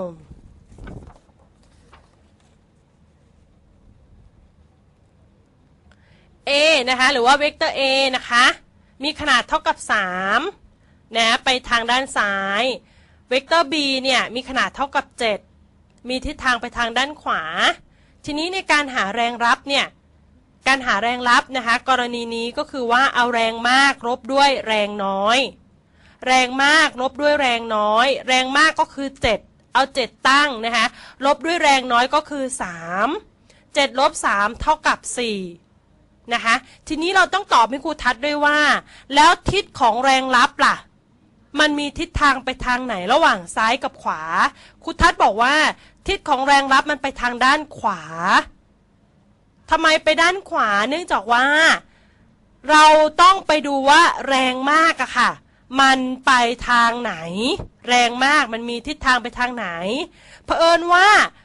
A นะคะหรือว่าเวกเตอร์ A นะคะมีขนาดเท่ากับ3นะไปทางด้านซ้ายเวกเตอร์ B เนี่ยมีขนาดเท่ากับ7มีทิศทางไปทางด้านขวาทีนี้ในการหาแรงรับเนี่ยการหาแรงรับนะคะกรณีนี้ก็คือว่าเอาแรงมากลบด้วยแรงน้อยแรงมากลบด้วยแรงน้อยแรงมากก็คือ7เอา7ตั้งนะคะลบด้วยแรงน้อยก็คือ3 7ลบ3เท่ากับ4นะคะทีนี้เราต้องตอบให้ครูทัศน์ด้วยว่าแล้วทิศของแรงรับล่ะมันมีทิศทางไปทางไหนระหว่างซ้ายกับขวาครูทัศน์บอกว่าทิศของแรงรับมันไปทางด้านขวาทำไมไปด้านขวาเนื่องจากว่าเราต้องไปดูว่าแรงมากอะค่ะมันไปทางไหนแรงมากมันมีทิศทางไปทางไหนเผอิญว่า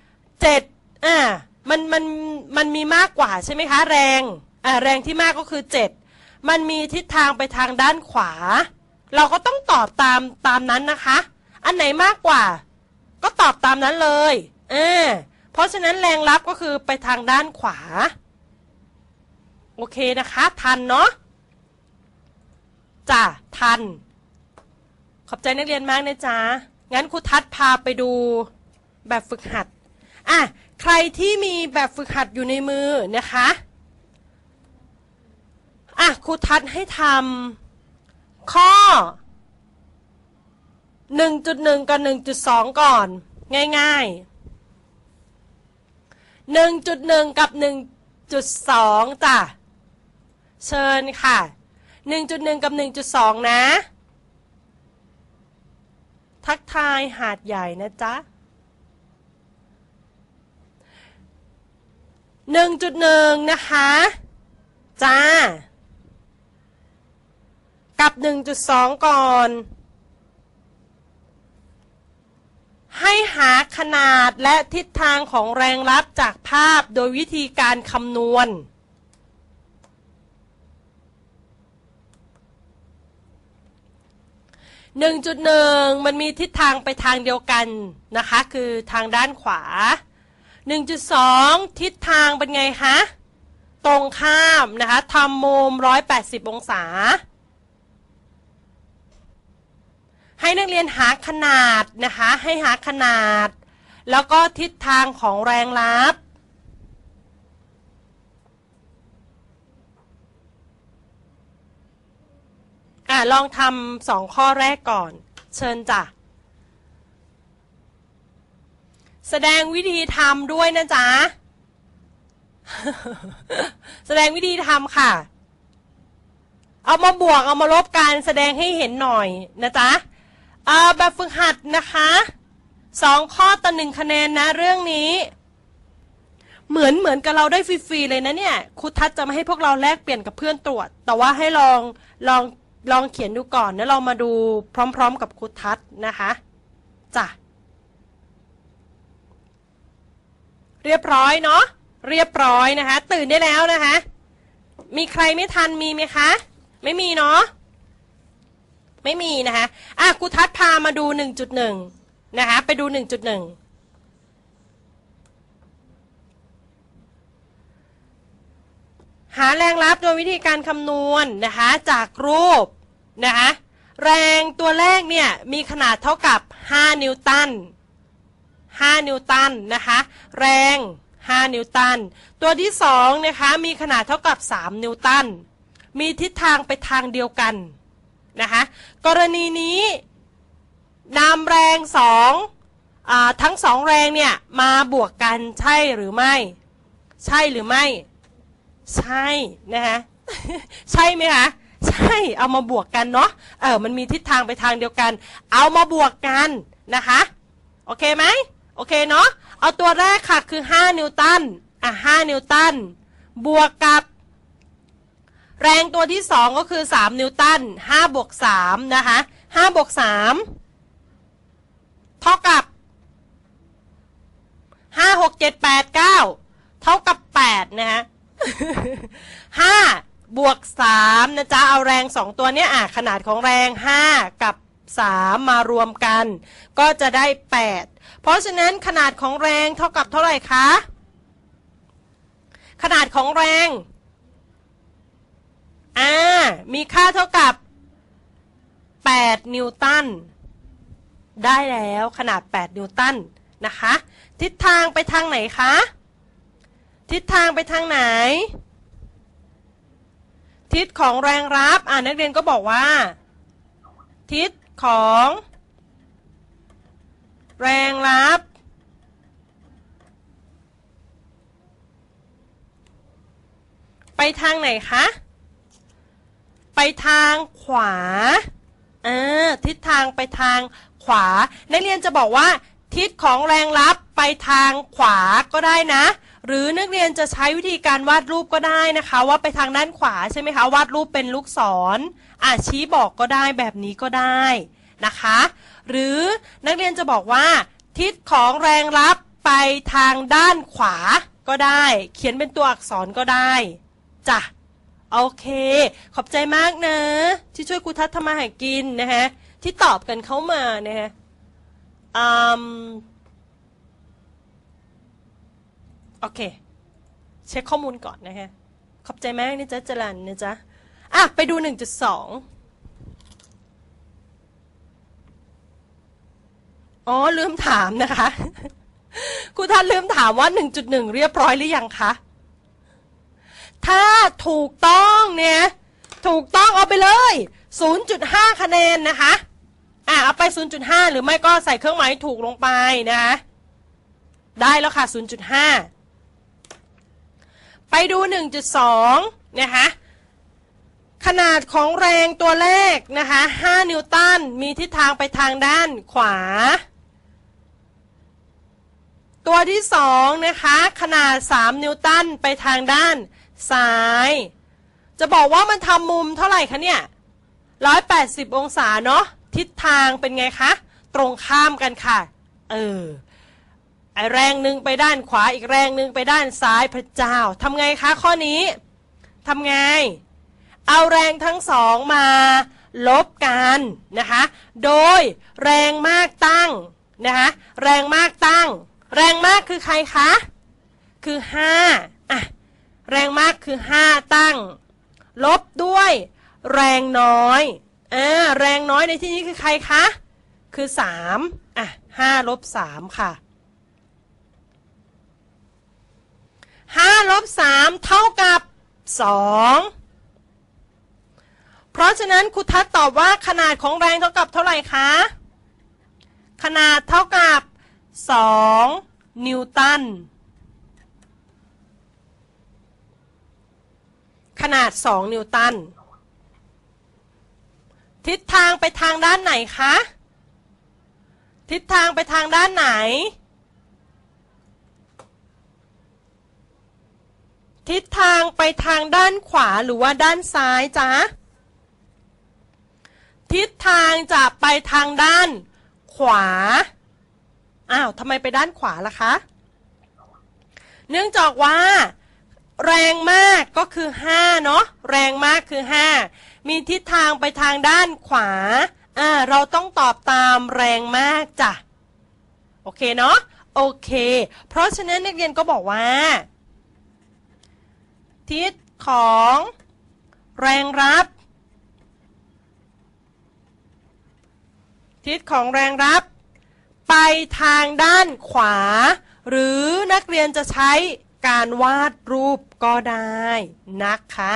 7มันมีมากกว่าใช่ไหมคะแรงที่มากก็คือ7มันมีทิศทางไปทางด้านขวาเราก็ต้องตอบตามนั้นนะคะอันไหนมากกว่าก็ตอบตามนั้นเลยเพราะฉะนั้นแรงรับก็คือไปทางด้านขวาโอเคนะคะทันเนาะจ้ะทันขอบใจนักเรียนมากนะจ๊ะงั้นครูทัศน์พาไปดูแบบฝึกหัดใครที่มีแบบฝึกหัดอยู่ในมือนะคะครูทัศน์ให้ทำข้อ 1.1 กับ 1.2 ก่อนง่ายๆ 1.1 กับ 1.2 จ้ะเชิญค่ะ 1.1 กับ 1.2 นะทักทายหาดใหญ่นะจ๊ะ 1.1 นะคะจ้ากับ 1.2 ก่อนให้หาขนาดและทิศทางของแรงรับจากภาพโดยวิธีการคำนวณ1.1 มันมีทิศทางไปทางเดียวกันนะคะคือทางด้านขวา 1.2 ทิศทางเป็นไงคะตรงข้ามนะคะทำมุม180องศาให้นักเรียนหาขนาดนะคะให้หาขนาดแล้วก็ทิศทางของแรงรับลองทำ2ข้อแรกก่อนเชิญจ้ะแสดงวิธีทำด้วยนะจ๊ะ แสดงวิธีทำค่ะเอามาบวกเอามาลบกันแสดงให้เห็นหน่อยนะจ๊ะแบบฝึกหัดนะคะ2ข้อต่อ1คะแนนนะเรื่องนี้เหมือนกับเราได้ฟรีๆเลยนะเนี่ยครูทัศน์จะมาให้พวกเราแลกเปลี่ยนกับเพื่อนตรวจแต่ว่าให้ลองเขียนดูก่อนแล้วเรามาดูพร้อมๆกับครูทัศน์นะคะจ้ะเรียบร้อยเนาะเรียบร้อยนะคะตื่นได้แล้วนะคะมีใครไม่ทันมีไหมคะไม่มีเนาะไม่มีนะคะครูทัศน์พามาดู 1.1 นะคะไปดู 1.1 หาแรงรับโดยวิธีการคำนวณนะคะจากรูปนะคะแรงตัวแรกเนี่ยมีขนาดเท่ากับ5นิวตัน5นิวตันนะคะแรง5นิวตันตัวที่2นะคะมีขนาดเท่ากับ3นิวตันมีทิศทางไปทางเดียวกันนะคะกรณีนี้นำแรงทั้ง2แรงเนี่ยมาบวกกันใช่หรือไม่ใช่หรือไม่ใช่นะคะใช่ไหมคะใช่เอามาบวกกันเนาะมันมีทิศทางไปทางเดียวกันเอามาบวกกันนะคะโอเคไหมโอเคเนาะเอาตัวแรกค่ะคือ5นิวตัน5นิวตันบวกกับแรงตัวที่2ก็คือ3นิวตัน5บวก3นะคะ5บวก3เท่ากับ5 6 7 8 9เท่ากับ8นะคะ5บวก3นะจ๊ะเอาแรง2ตัวเนี้ยขนาดของแรง5กับ 3 มารวมกันก็จะได้ 8 เพราะฉะนั้นขนาดของแรงเท่ากับเท่าไหร่คะขนาดของแรงมีค่าเท่ากับ8 นิวตันได้แล้วขนาด8 นิวตันนะคะทิศทางไปทางไหนคะทิศทางไปทางไหนทิศของแรงรับนักเรียนก็บอกว่าทิศของแรงรับไปทางไหนคะไปทางขวาทิศทางไปทางขวานักเรียนจะบอกว่าทิศของแรงรับไปทางขวาก็ได้นะหรือนักเรียนจะใช้วิธีการวาดรูปก็ได้นะคะว่าไปทางด้านขวาใช่ไหมคะวาดรูปเป็นลูกศรชี้บอกก็ได้แบบนี้ก็ได้นะคะหรือนักเรียนจะบอกว่าทิศของแรงรับไปทางด้านขวาก็ได้เขียนเป็นตัวอักษรก็ได้จ้ะโอเคขอบใจมากนะที่ช่วยครูทัศน์ทำมาหากินนะฮะที่ตอบกันเข้ามานะฮะโอเคเช็คข้อมูลก่อนนะฮะขอบใจมากนะจ๊ะจรัญนะจ๊ะไปดู 1.2 ลืมถามนะคะครูท่านลืมถามว่า 1.1 เรียบร้อยหรือยังคะถ้าถูกต้องเนี่ยถูกต้องเอาไปเลย 0.5 คะแนนนะคะเอาไป 0.5 หรือไม่ก็ใส่เครื่องหมายถูกลงไปนะคะได้แล้วค่ะ 0.5 ไปดู 1.2 นะคะขนาดของแรงตัวแรกนะคะ5 นิวตันมีทิศทางไปทางด้านขวาตัวที่2นะคะขนาด3 นิวตันไปทางด้านซ้ายจะบอกว่ามันทำมุมเท่าไหร่คะเนี่ย180 องศาเนาะทิศทางเป็นไงคะตรงข้ามกันค่ะไอแรงหนึ่งไปด้านขวาอีกแรงหนึ่งไปด้านซ้ายพระเจ้าทำไงคะข้อนี้ทำไงเอาแรงทั้งสองมาลบกันนะคะโดยแรงมากตั้งนะคะแรงมากตั้งแรงมากคือใครคะคือ5แรงมากคือ5ตั้งลบด้วยแรงน้อยแรงน้อยในที่นี้คือใครคะคือ3 5 ลบ 3ค่ะ5 ลบ 3เท่ากับ2เพราะฉะนั้นครูทัศน์ตอบว่าขนาดของแรงเท่ากับเท่าไหร่คะขนาดเท่ากับ2 นิวตันขนาด2 นิวตันทิศทางไปทางด้านไหนคะทิศทางไปทางด้านไหนทิศทางไปทางด้านขวาหรือว่าด้านซ้ายจ๊ะทิศทางจะไปทางด้านขวาทำไมไปด้านขวาล่ะคะเนื่องจากว่าแรงมากก็คือ5เนาะแรงมากคือ5มีทิศทางไปทางด้านขวาเราต้องตอบตามแรงมากจ้ะโอเคเนาะโอเคเพราะฉะนั้นนักเรียนก็บอกว่าทิศของแรงรับทิศของแรงรับไปทางด้านขวาหรือนักเรียนจะใช้การวาดรูปก็ได้นะคะ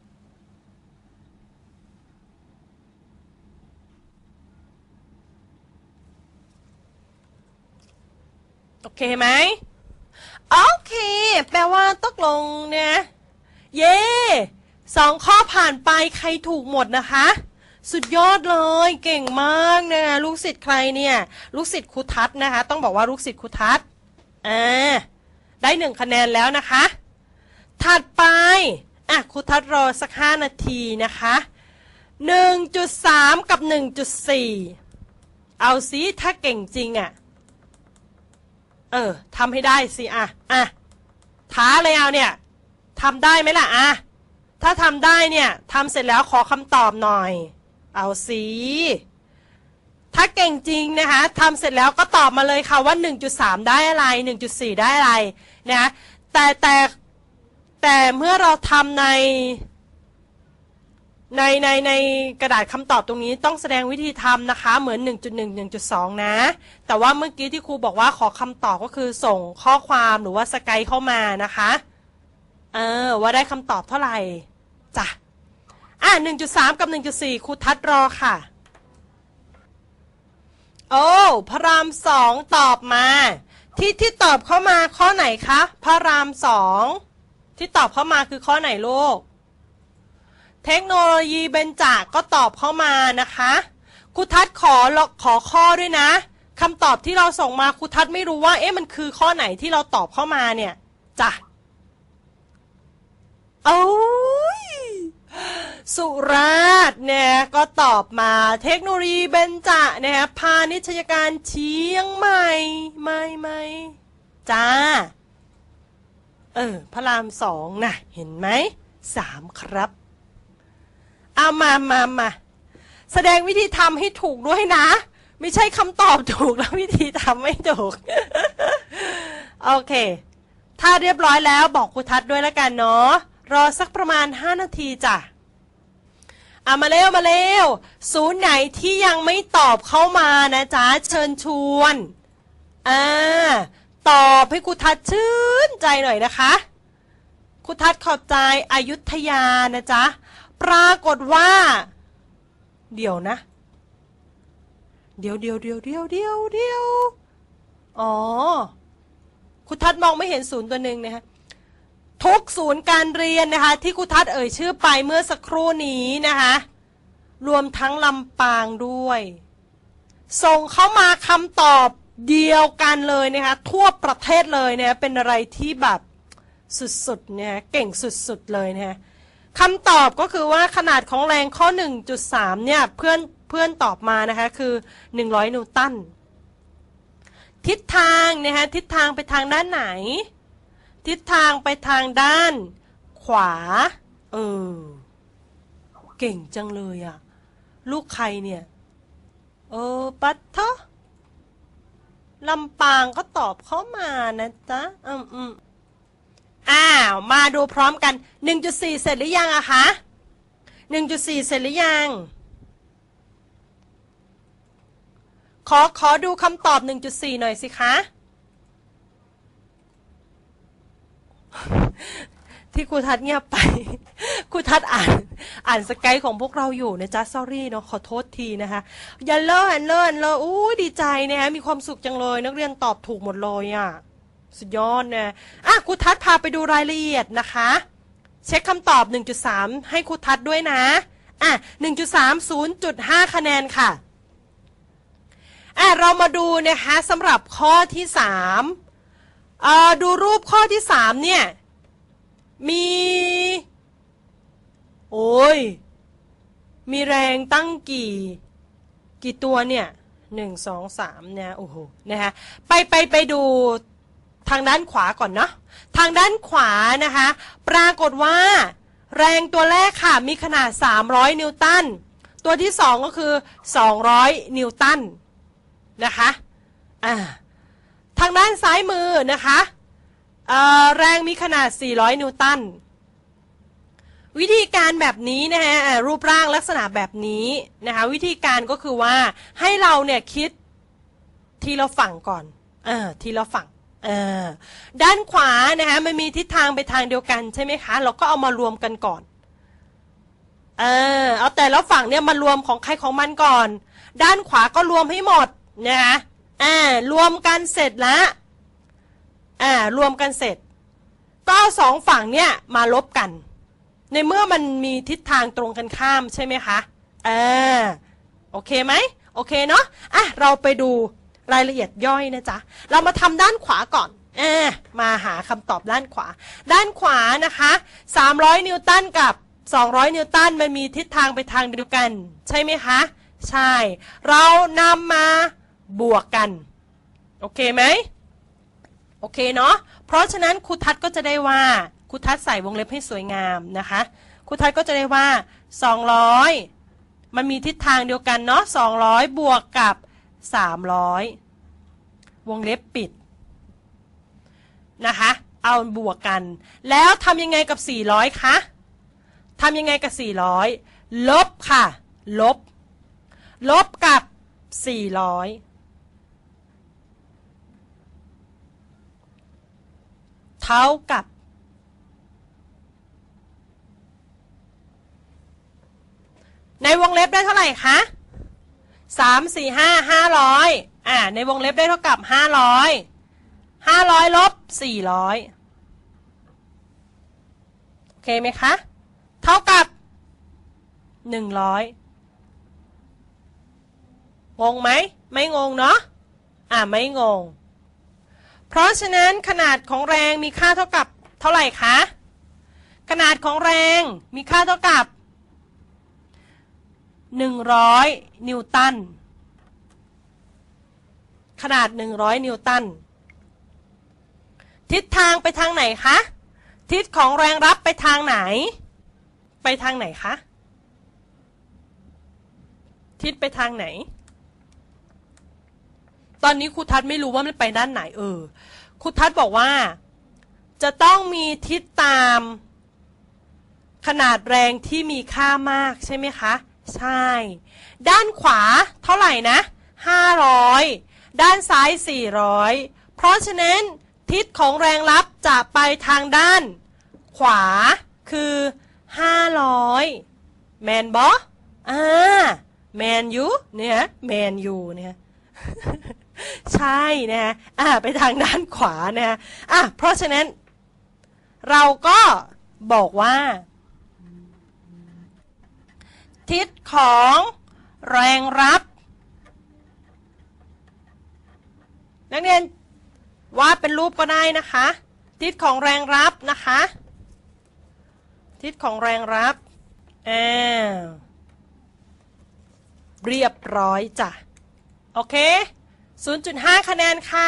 โอเคไหมโอเคแปลว่าตกลงเนี่ยเย่2 ข้อผ่านไปใครถูกหมดนะคะสุดยอดเลยเก่งมากนะลูกศิษย์ใครเนี่ยลูกศิษย์ครูทัศน์นะคะต้องบอกว่าลูกศิษย์ครูทัศน์ได้1 คะแนนแล้วนะคะถัดไปครูทัศน์รอสัก5 นาทีนะคะ 1.3 กับ 1.4 เอาสิถ้าเก่งจริงทำให้ได้สิท้าเลยเอาเนี่ยทำได้ไหมล่ะถ้าทำได้เนี่ยทำเสร็จแล้วขอคำตอบหน่อยเอาสิถ้าเก่งจริงนะคะทำเสร็จแล้วก็ตอบมาเลยค่ะว่า 1.3 ได้อะไร 1.4 ได้อะไรนะแต่เมื่อเราทำในกระดาษคำตอบตรงนี้ต้องแสดงวิธีทำนะคะเหมือน 1.1 1.2 นะแต่ว่าเมื่อกี้ที่ครูบอกว่าขอคำตอบก็คือส่งข้อความหรือว่าสกายเข้ามานะคะว่าได้คำตอบเท่าไหร่จ้ะ1.3 กับ 1.4 ครูทัดรอค่ะโอ้พระราม2ตอบมาที่ตอบเข้ามาข้อไหนคะพระราม2ที่ตอบเข้ามาคือข้อไหนลูกเทคโนโลยีเบญจก็ตอบเข้ามานะคะครูทัดขอข้อด้วยนะคำตอบที่เราส่งมาครูทัดไม่รู้ว่ามันคือข้อไหนที่เราตอบเข้ามาเนี่ยจ้ะโอ้ยสุราษฎร์เนี่ยก็ตอบมาเทคโนโลยีเบญจเนี่ยพาณิชยการเชียงใหม่ไม่จ้าพระราม2นะเห็นไหม3ครับเอามาแสดงวิธีทำให้ถูกด้วยนะไม่ใช่คำตอบถูกแล้ววิธีทำไม่ถูก โอเคถ้าเรียบร้อยแล้วบอกครูทัศน์ด้วยแล้วกันเนาะรอสักประมาณ5นาทีจ้ะมาเร็วศูนย์ไหนที่ยังไม่ตอบเข้ามานะจ๊ะเชิญชวนตอบให้ครูทัศน์ชื่นใจหน่อยนะคะครูทัศน์ขอบใจอยุธยานะจ๊ะปรากฏว่าเดี๋ยวนะเดี๋ยวอ๋อครูทัศน์มองไม่เห็นศูนย์ตัวหนึ่งนะคะทุกศูนย์การเรียนนะคะที่ครูทัศน์เอ่ยชื่อไปเมื่อสักครู่นี้นะคะรวมทั้งลำปางด้วยส่งเข้ามาคำตอบเดียวกันเลยนะคะทั่วประเทศเลยเนี่ยเป็นอะไรที่แบบสุดๆเนี่ยเก่งสุดๆเลยนะคำตอบก็คือว่าขนาดของแรงข้อ 1.3 เนี่ยเพื่อนตอบมานะคะคือ100นิวตันทิศทางนะคะทิศทางไปทางด้านไหนทิศทางไปทางด้านขวาเก่งจังเลยอ่ะลูกใครเนี่ยปัทเถอะลำปางก็ตอบเข้ามานะจ๊ะมาดูพร้อมกัน 1.4 เสร็จหรือยังอะคะ 1.4 เสร็จหรือยังขอดูคำตอบ 1.4 หน่อยสิคะที่ครูทัศน์เงียบไปครูทัศน์อ่านสกายของพวกเราอยู่นะจ๊ะ sorry เนาะขอโทษทีนะคะอย่าเลิศอู้ดีใจนะคะมีความสุขจังเลยนักเรียนตอบถูกหมดเลยอ่ะสุดยอดนะครูทัศน์พาไปดูรายละเอียดนะคะเช็คคำตอบ 1.3 ให้ครูทัศน์ด้วยนะ 1.3 0.5 คะแนนค่ะเรามาดูนะคะสำหรับข้อที่3ดูรูปข้อที่3เนี่ยมีแรงตั้งกี่ตัวเนี่ย1 2 3เนี่ยโอ้โหนะคะไปดูทางด้านขวาก่อนเนาะทางด้านขวานะคะปรากฏว่าแรงตัวแรกค่ะมีขนาด300นิวตันตัวที่2ก็คือ200นิวตันนะคะทางด้านซ้ายมือนะคะแรงมีขนาด400นิวตันวิธีการแบบนี้นะฮะรูปร่างลักษณะแบบนี้นะคะวิธีการก็คือว่าให้เราเนี่ยคิดทีละฝั่งก่อนทีละฝั่งด้านขวานะคะมันมีทิศทางไปทางเดียวกันใช่ไหมคะเราก็เอามารวมกันก่อนเอาแต่ละฝั่งเนี่ยมารวมของใครของมันก่อนด้านขวาก็รวมให้หมดนะคะรวมกันเสร็จแล้วรวมกันเสร็จก็สองฝั่งเนี่ยมาลบกันในเมื่อมันมีทิศทางตรงกันข้ามใช่ไหมคะโอเคไหมโอเคเนาะเราไปดูรายละเอียดย่อยนะจ๊ะเรามาทำด้านขวาก่อนมาหาคำตอบด้านขวานะคะ300นิวตันกับ200นิวตันมันมีทิศทางไปทางเดียวกันใช่ไหมคะใช่เรานำมาบวกกันโอเคไหมโอเคเนาะเพราะฉะนั้นครูทัศน์ก็จะได้ว่าครูทัศน์ใส่วงเล็บให้สวยงามนะคะครูทัศน์ก็จะได้ว่า200 มันมีทิศทางเดียวกันเนาะ200บวกกับ300วงเล็บปิดนะคะเอาบวกกันแล้วทำยังไงกับ400คะทำยังไงกับ400ลบค่ะลบกับ400เท่ากับในวงเล็บได้เท่าไหร่คะ3 4 5 500ในวงเล็บได้เท่ากับ500ลบ400โอเคไหมคะเท่ากับ100งงไหมไม่งงเนาะไม่งงเพราะฉะนั้นขนาดของแรงมีค่าเท่ากับเท่าไหร่คะขนาดของแรงมีค่าเท่ากับ100นิวตันขนาด100นิวตันทิศทางไปทางไหนคะทิศของแรงรับไปทางไหนคะทิศไปทางไหนตอนนี้ครูทัศน์ไม่รู้ว่ามันไปด้านไหนครูทัศน์บอกว่าจะต้องมีทิศตามขนาดแรงที่มีค่ามากใช่ไหมคะใช่ด้านขวาเท่าไหร่นะ500ด้านซ้าย400เพราะฉะนั้นทิศของแรงรับจะไปทางด้านขวาคือ500แมนบอแมนยูเนี่ยแมนยูเนี่ยใช่นะไปทางด้านขวานะเพราะฉะนั้นเราก็บอกว่าทิศของแรงรับนักเรียนวาดเป็นรูปก็ได้นะคะทิศของแรงรับนะคะทิศของแรงรับเรียบร้อยจ้ะโอเค 0.5 คะแนนค่ะ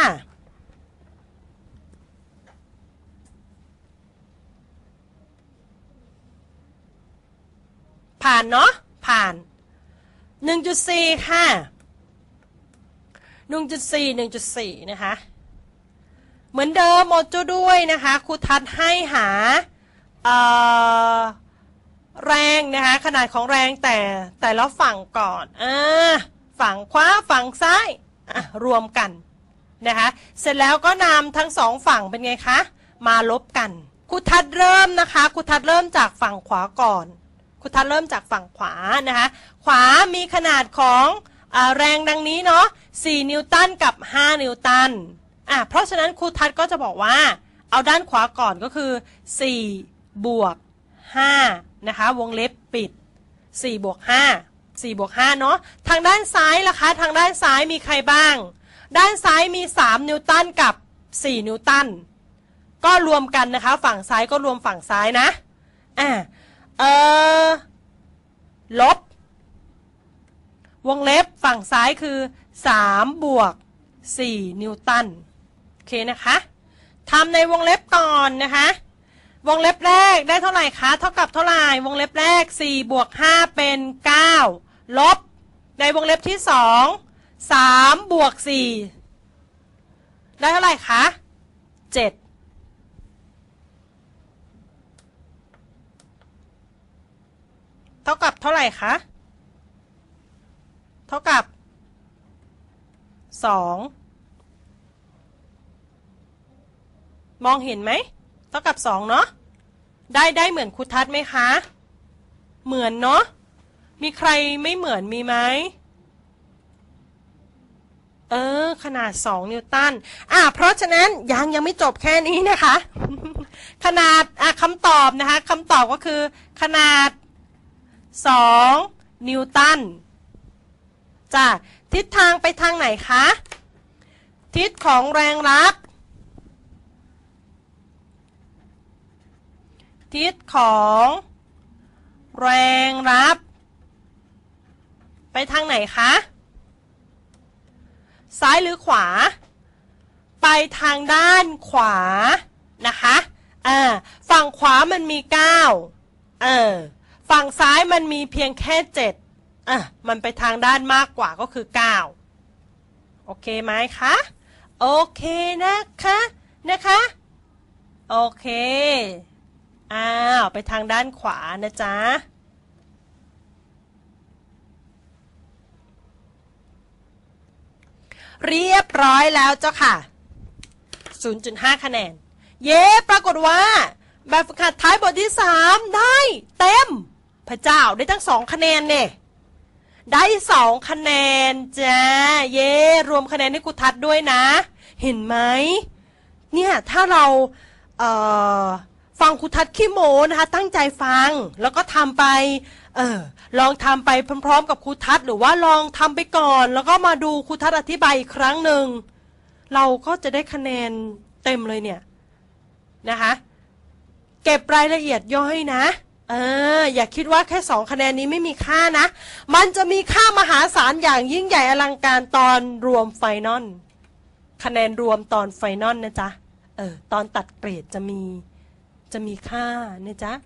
ผ่านเนาะผ่าน 1.4 ค่ะ 1.4 นะคะเหมือนเดิมหมดจุด้วยนะคะครูทัศน์ให้หาแรงนะคะขนาดของแรงแต่ละฝั่งก่อนฝั่งขวาฝั่งซ้ายรวมกันนะคะเสร็จแล้วก็นำทั้งสองฝั่งเป็นไงคะมาลบกันครูทัศน์เริ่มนะคะครูทัศน์เริ่มจากฝั่งขวาก่อนครูทัศน์เริ่มจากฝั่งขวานะคะขวามีขนาดของแรงดังนี้เนาะ4นิวตันกับ5นิวตันเพราะฉะนั้นครูทัศน์ก็จะบอกว่าเอาด้านขวาก่อนก็คือ4บวก5นะคะวงเล็บปิด4บวก5เนาะทางด้านซ้ายล่ะคะทางด้านซ้ายมีใครบ้างด้านซ้ายมี3นิวตันกับ4นิวตันก็รวมกันนะคะฝั่งซ้ายก็รวมฝั่งซ้ายนะลบวงเล็บฝั่งซ้ายคือ3บวก4นิวตันโอเคนะคะทำในวงเล็บก่อนนะคะวงเล็บแรกได้เท่าไหร่คะเท่ากับเท่าไหร่วงเล็บแรก4บวก5เป็น9ลบในวงเล็บที่2 3บวก4ได้เท่าไหร่คะ7เท่ากับเท่าไหร่คะเท่ากับ2มองเห็นไหมเท่ากับ2เนาะได้เหมือนครูทัศน์ไหมคะเหมือนเนาะมีใครไม่เหมือนมีไหมขนาด2นิวตันเพราะฉะนั้นยังไม่จบแค่นี้นะคะ ขนาดคำตอบนะคะคำตอบก็คือขนาด2นิวตันจ้ะทิศทางไปทางไหนคะทิศของแรงรับทิศของแรงรับไปทางไหนคะซ้ายหรือขวาไปทางด้านขวานะคะฝั่งขวามันมี9ฝั่งซ้ายมันมีเพียงแค่7 มันไปทางด้านมากกว่าก็คือ9โอเคไหมคะโอเคนะคะโอเคไปทางด้านขวานะจ๊ะเรียบร้อยแล้วเจ้าค่ะ 0.5 คะแนนเย้ปรากฏว่าแบบฝึกหัดท้ายบทที่3ได้เต็มพระเจ้าได้ตั้ง2คะแนนเนี่ยได้2คะแนนจ้าเย้รวมคะแนนให้ครูทัศน์ด้วยนะเห็นไหมเนี่ยถ้าเราฟังครูทัศน์ขี้โม้นะคะตั้งใจฟังแล้วก็ทำไปลองทำไปพร้อมๆกับครูทัศน์หรือว่าลองทำไปก่อนแล้วก็มาดูครูทัศน์อธิบายอีกครั้งหนึ่งเราก็จะได้คะแนนเต็มเลยเนี่ยนะคะเก็บรายละเอียดย่อยนะอย่าคิดว่าแค่2คะแนนนี้ไม่มีค่านะมันจะมีค่ามหาศาลอย่างยิ่งใหญ่อลังการตอนรวมไฟนอลคะแนนรวมตอนไฟนอลนะจ๊ะตอนตัดเกรดจะมีค่านะจ๊ะ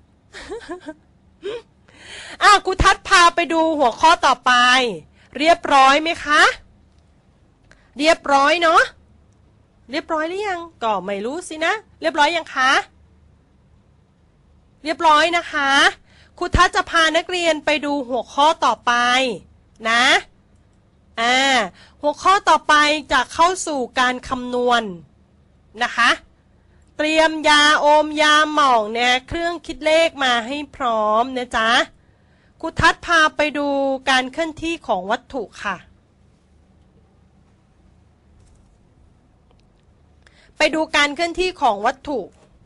ครูทัศน์พาไปดูหัวข้อต่อไปเรียบร้อยไหมคะเรียบร้อยเนาะเรียบร้อยหรือยังก็ไม่รู้สินะเรียบร้อยยังคะเรียบร้อยนะคะครูทัศน์จะพานักเรียนไปดูหัวข้อต่อไปนะหัวข้อต่อไปจะเข้าสู่การคำนวณนะคะเตรียมยาโอมยาหม่องเนี่ยเครื่องคิดเลขมาให้พร้อมนะจ๊ะครูทัศน์พาไปดูการเคลื่อนที่ของวัตถุค่ะไปดูการเคลื่อนที่ของวัตถุ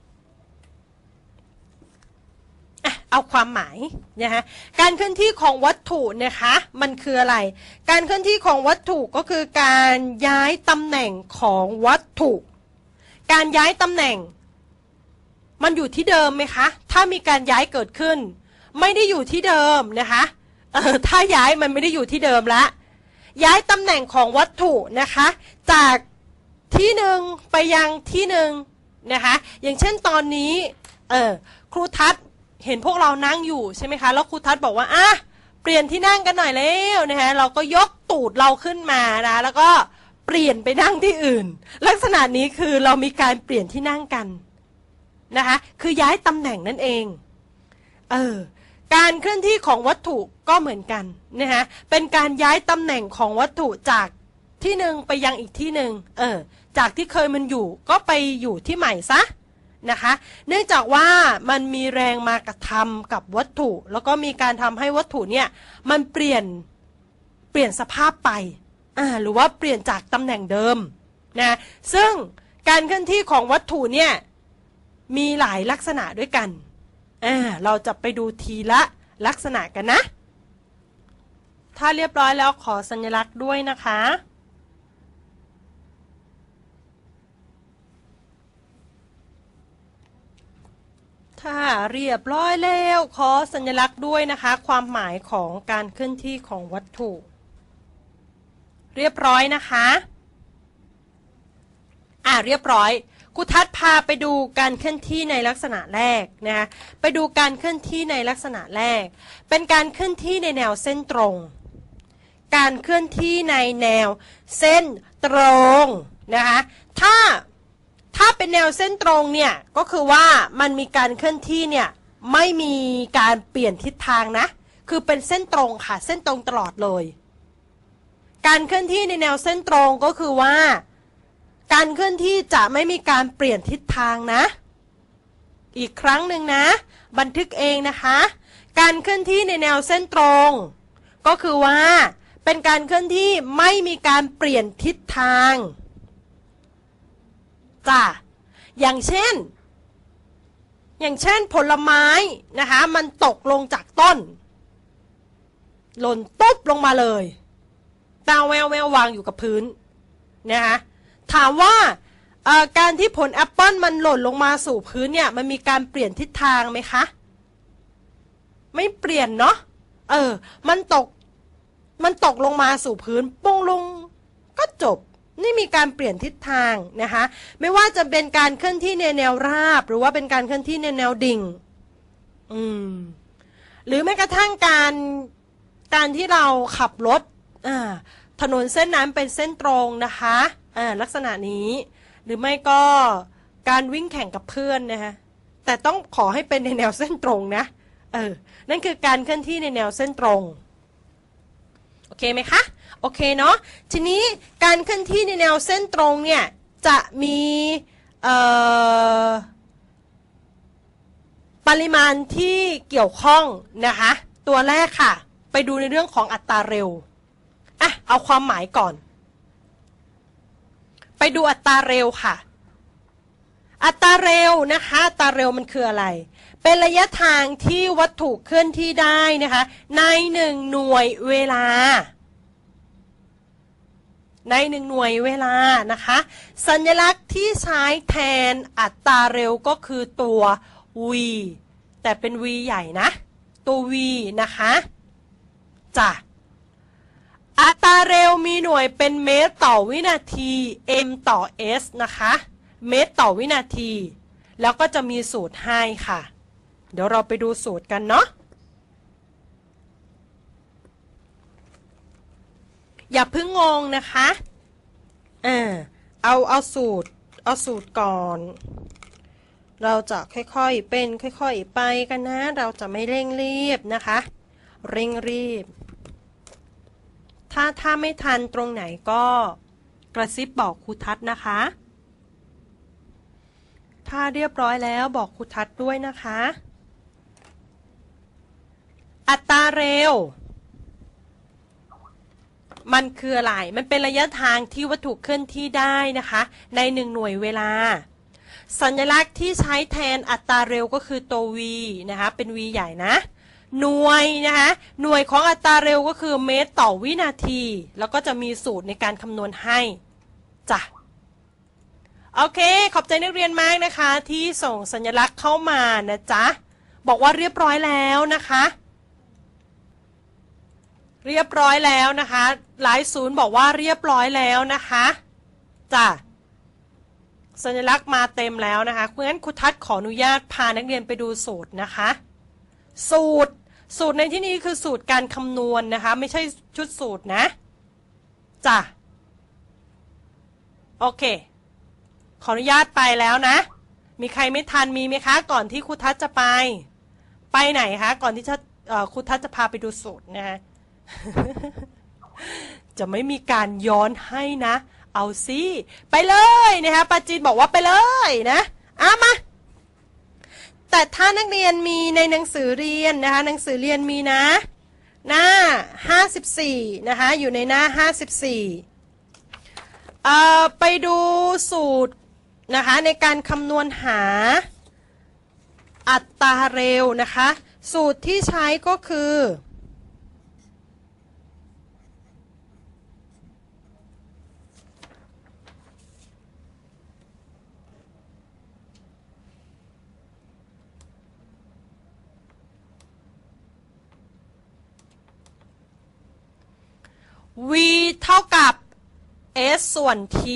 เอาความหมายนะคะการเคลื่อนที่ของวัตถุนะคะมันคืออะไรการเคลื่อนที่ของวัตถุก็คือการย้ายตำแหน่งของวัตถุการย้ายตำแหน่งมันอยู่ที่เดิมไหมคะถ้ามีการย้ายเกิดขึ้นไม่ได้อยู่ที่เดิมนะคะถ้าย้ายมันไม่ได้อยู่ที่เดิมละย้ายตำแหน่งของวัตถุนะคะจากที่หนึ่งไปยังที่หนึ่งนะคะอย่างเช่นตอนนี้ครูทัศน์เห็นพวกเรานั่งอยู่ใช่ไหมคะแล้วครูทัศน์บอกว่าเปลี่ยนที่นั่งกันหน่อยแล้วนะคะเราก็ยกตูดเราขึ้นมานะแล้วก็เปลี่ยนไปนั่งที่อื่นลักษณะนี้คือเรามีการเปลี่ยนที่นั่งกันนะคะคือย้ายตำแหน่งนั่นเองการเคลื่อนที่ของวัตถุก็เหมือนกันนะคะเป็นการย้ายตำแหน่งของวัตถุจากที่หนึ่งไปยังอีกที่หนึ่งจากที่เคยมันอยู่ก็ไปอยู่ที่ใหม่ซะนะคะเนื่องจากว่ามันมีแรงมากระทำกับวัตถุแล้วก็มีการทำให้วัตถุเนี่ยมันเปลี่ยนสภาพไปหรือว่าเปลี่ยนจากตำแหน่งเดิมนะซึ่งการเคลื่อนที่ของวัตถุเนี่ยมีหลายลักษณะด้วยกันเราจะไปดูทีละลักษณะกันนะถ้าเรียบร้อยแล้วขอสัญลักษณ์ด้วยนะคะถ้าเรียบร้อยแล้วขอสัญลักษณ์ด้วยนะคะความหมายของการเคลื่อนที่ของวัตถุเรียบร้อยนะคะเรียบร้อยครูทัศน์พาไปดูการเคลื่อนที่ในลักษณะแรกนะคะไปดูการเคลื่อนที่ในลักษณะแรกเป็นการเคลื่อนที่ในแนวเส้นตรงการเคลื่อนที่ในแนวเส้นตรงนะคะถ้าเป็นแนวเส้นตรงเนี่ยก็คือว่ามันมีการเคลื่อนที่เนี่ยไม่มีการเปลี่ยนทิศทางนะคือเป็นเส้นตรงค่ะเส้นตรงตลอดเลยการเคลื่อนที่ในแนวเส้นตรงก็คือว่าการเคลื่อนที่จะไม่มีการเปลี่ยนทิศทางนะอีกครั้งหนึ่งนะบันทึกเองนะคะการเคลื่อนที่ในแนวเส้นตรงก็คือว่าเป็นการเคลื่อนที่ไม่มีการเปลี่ยนทิศทางจ้ะอย่างเช่นผลไม้นะคะมันตกลงจากต้นหล่นตุ๊บลงมาเลยดาวแวววางอยู่กับพื้นนะคะถามว่าการที่ผลแอปเปิลมันหล่นลงมาสู่พื้นเนี่ยมันมีการเปลี่ยนทิศทางไหมคะไม่เปลี่ยนเนาะมันตกลงมาสู่พื้นปุ้งลงก็จบนี่มีการเปลี่ยนทิศทางนะคะไม่ว่าจะเป็นการเคลื่อนที่ในแนวราบหรือว่าเป็นการเคลื่อนที่ในแนวดิ่งหรือแม้กระทั่งการที่เราขับรถถนนเส้นนั้นเป็นเส้นตรงนะคะลักษณะนี้หรือไม่ก็การวิ่งแข่งกับเพื่อนนะคะแต่ต้องขอให้เป็นในแนวเส้นตรงนะนั่นคือการเคลื่อนที่ในแนวเส้นตรงโอเคไหมคะโอเคเนาะทีนี้การเคลื่อนที่ในแนวเส้นตรงเนี่ยจะมีปริมาณที่เกี่ยวข้องนะคะตัวแรกค่ะไปดูในเรื่องของอัตราเร็วเอาความหมายก่อนไปดูอัตราเร็วค่ะอัตราเร็วนะคะอัตราเร็วมันคืออะไรเป็นระยะทางที่วัตถุเคลื่อนที่ได้นะคะใน1หน่วยเวลาใน1หน่วยเวลานะคะสัญลักษณ์ที่ใช้แทนอัตราเร็วก็คือตัว v แต่เป็น v ใหญ่นะตัว v นะคะจ้ะอัตราเร็วมีหน่วยเป็นเมตรต่อวินาที m ต่อ s นะคะเมตรต่อวินาทีแล้วก็จะมีสูตรให้ค่ะเดี๋ยวเราไปดูสูตรกันเนาะอย่าเพิ่งงงนะคะเอาสูตรก่อนเราจะค่อยๆเป็นค่อยๆไปกันนะเราจะไม่เร่งรีบนะคะเร่งรีบถ้าไม่ทันตรงไหนก็กระซิบบอกครูทัศน์นะคะถ้าเรียบร้อยแล้วบอกครูทัศน์ด้วยนะคะอัตราเร็วมันคืออะไรมันเป็นระยะทางที่วัตถุเคลื่อนที่ได้นะคะใน1หน่วยเวลาสัญลักษณ์ที่ใช้แทนอัตราเร็วก็คือตัว v นะคะเป็น v ใหญ่นะหน่วยนะคะหน่วยของอัตราเร็วก็คือเมตรต่อวินาทีแล้วก็จะมีสูตรในการคำนวณให้จ้ะโอเคขอบใจนักเรียนมากนะคะที่ส่งสัญลักษณ์เข้ามานะจ๊ะบอกว่าเรียบร้อยแล้วนะคะเรียบร้อยแล้วนะคะหลายศูนย์บอกว่าเรียบร้อยแล้วนะคะจ้ะสัญลักษณ์มาเต็มแล้วนะคะเพราะฉะนั้นครูทัศน์ขออนุญาตพานักเรียนไปดูสูตรนะคะสูตรในที่นี้คือสูตรการคำนวณนะคะไม่ใช่ชุดสูตรนะจ้ะโอเคขออนุญาตไปแล้วนะมีใครไม่ทันมีไหมคะก่อนที่ครูทัศน์จะไปไหนคะก่อนที่ครูทัศน์จะพาไปดูสูตรนะคะ จะไม่มีการย้อนให้นะเอาสิไปเลยนะคะปาจีนบอกว่าไปเลยนะมาแต่ถ้านักเรียนมีในหนังสือเรียนนะคะหนังสือเรียนมีนะหน้า54นะคะอยู่ในหน้า54ไปดูสูตรนะคะในการคำนวณหาอัตราเร็วนะคะสูตรที่ใช้ก็คือv เท่ากับ s ส่วน t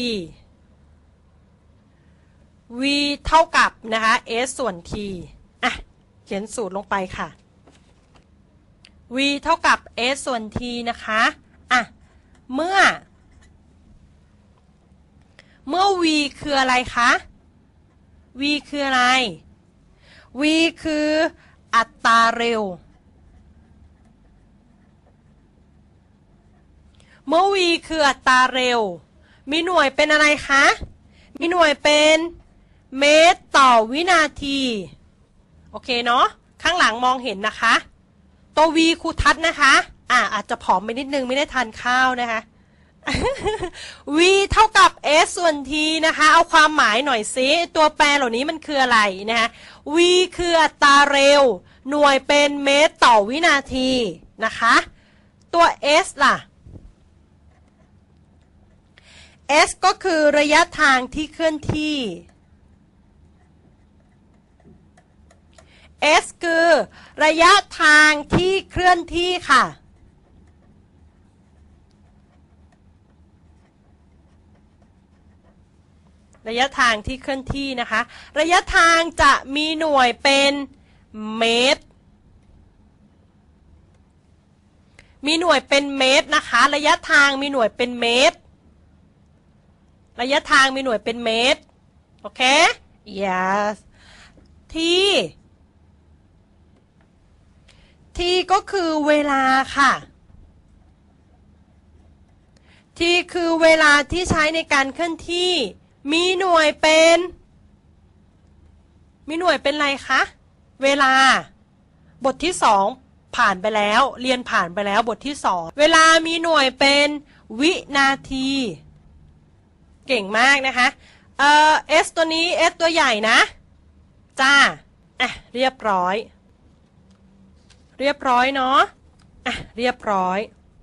v เท่ากับนะคะ s ส่วน t เขียนสูตรลงไปค่ะ v เท่ากับ s ส่วน t นะคะเมื่อ v คืออะไรคะ v คืออะไร v คืออัตราเร็วเมื่อ v คืออัตราเร็วมีหน่วยเป็นอะไรคะมีหน่วยเป็นเมตรต่อวินาทีโอเคเนาะข้างหลังมองเห็นนะคะตัว v ครูทัศน์นะคะอาจจะผอมไปนิดนึงไม่ได้ทานข้าวนะคะ v เท่ากับ s ส่วน t นะคะเอาความหมายหน่อยซิตัวแปรเหล่านี้มันคืออะไรนะคะ v คืออัตราเร็วหน่วยเป็นเมตรต่อวินาทีนะคะตัว s ล่ะs ก็คือระยะทางที่เคลื่อนที่ s คือระยะทางที่เคลื่อนที่ค่ะระยะทางที่เคลื่อนที่นะคะระยะทางจะมีหน่วยเป็นเมตรมีหน่วยเป็นเมตรนะคะระยะทางมีหน่วยเป็นเมตรระยะทางมีหน่วยเป็นเมตรโอเค yes ที่ก็คือเวลาค่ะที่คือเวลาที่ใช้ในการเคลื่อนที่มีหน่วยเป็นอะไรคะเวลาบทที่2ผ่านไปแล้วเรียนผ่านไปแล้วบทที่2เวลามีหน่วยเป็นวินาทีเก่งมากนะคะS ตัวนี้ S ตัวใหญ่นะจ้าเรียบร้อยเนาะเรียบร้อย